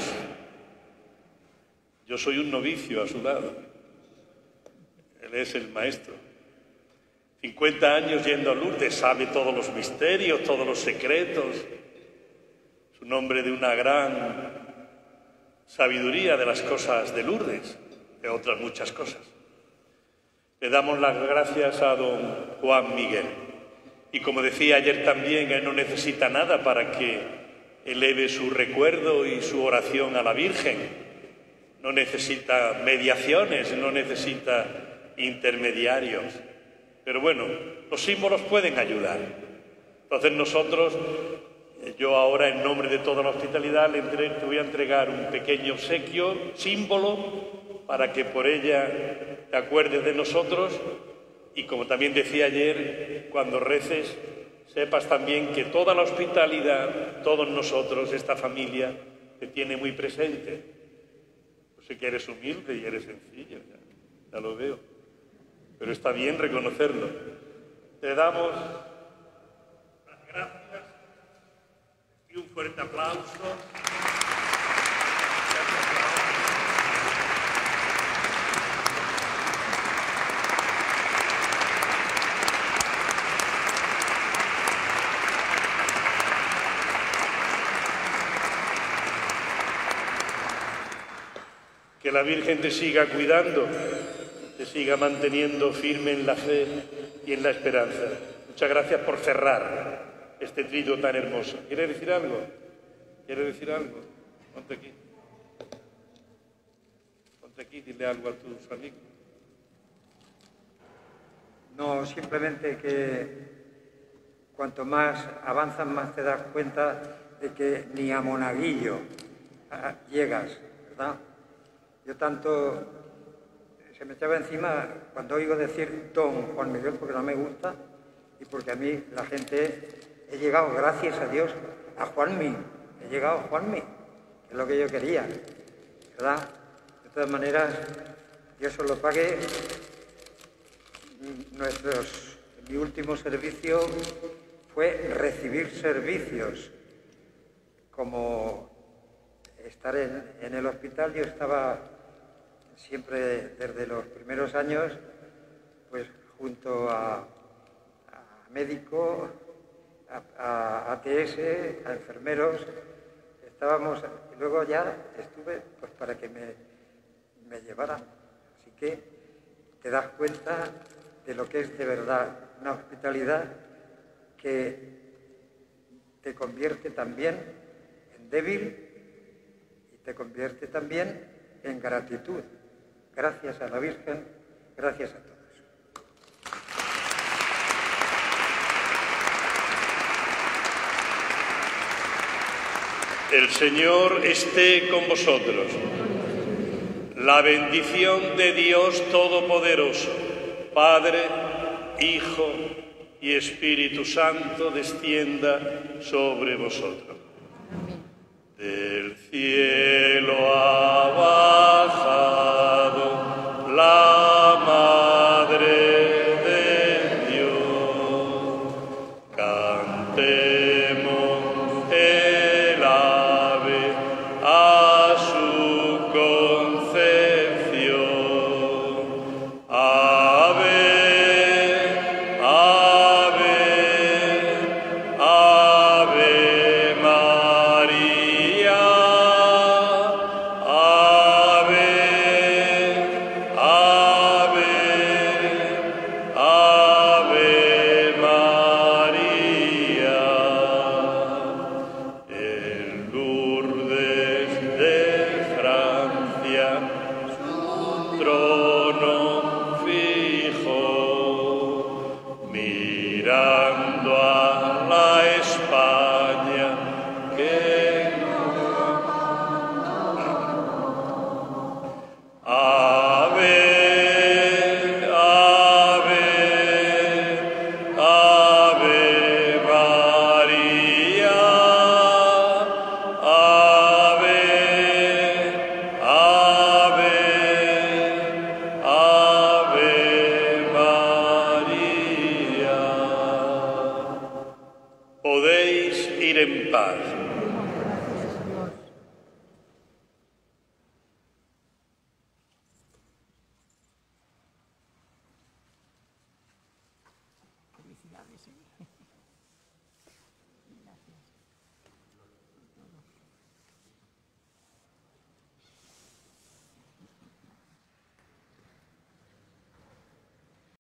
Yo soy un novicio a su lado. Él es el maestro. 50 años yendo a Lourdes, sabe todos los misterios, todos los secretos. Es un hombre de una gran sabiduría de las cosas de Lourdes, de otras muchas cosas. Le damos las gracias a don Juan Miguel. Y como decía ayer también, él no necesita nada para que eleve su recuerdo y su oración a la Virgen. No necesita mediaciones, no necesita intermediarios. Pero bueno, los símbolos pueden ayudar. Entonces nosotros, yo ahora en nombre de toda la hospitalidad, te voy a entregar un pequeño obsequio, símbolo, para que por ella te acuerdes de nosotros. Y como también decía ayer, cuando reces, sepas también que toda la hospitalidad, todos nosotros, esta familia, te tiene muy presente. Yo sé que eres humilde y eres sencillo, ya lo veo. Pero está bien reconocerlo. Te damos las gracias y un fuerte aplauso. Que la Virgen te siga cuidando, te siga manteniendo firme en la fe y en la esperanza. Muchas gracias por cerrar este triduo tan hermoso. ¿Quiere decir algo? ¿Quiere decir algo? Ponte aquí. Ponte aquí, dile algo a tus amigos. No, simplemente que cuanto más avanzas, más te das cuenta de que ni a monaguillo llegas, ¿verdad? Yo tanto se me echaba encima cuando oigo decir don Juan Miguel, porque no me gusta y porque a mí la gente, he llegado, gracias a Dios, a Juanmi, he llegado a Juanmi, que es lo que yo quería, ¿verdad? De todas maneras, Dios os lo pague. Mi último servicio fue recibir servicios como estar en el hospital, yo estaba siempre desde los primeros años, pues junto a médicos, a ATS, a enfermeros, estábamos, y luego ya estuve pues para que me llevaran. Así que te das cuenta de lo que es de verdad una hospitalidad que te convierte también en débil y te convierte también en gratitud. Gracias a la Virgen, gracias a todos. El Señor esté con vosotros. La bendición de Dios Todopoderoso, Padre, Hijo y Espíritu Santo, descienda sobre vosotros. Del cielo ha bajado la Madre de Dios. Cantemos el ave a su concepción. Ave, ave, ave María. Ave, ave, ave María. En Lourdes de Francia su trono fijo, mirando a la España que Ave, ave, ave María. Ave, ave, ave María. Podéis ir en paz.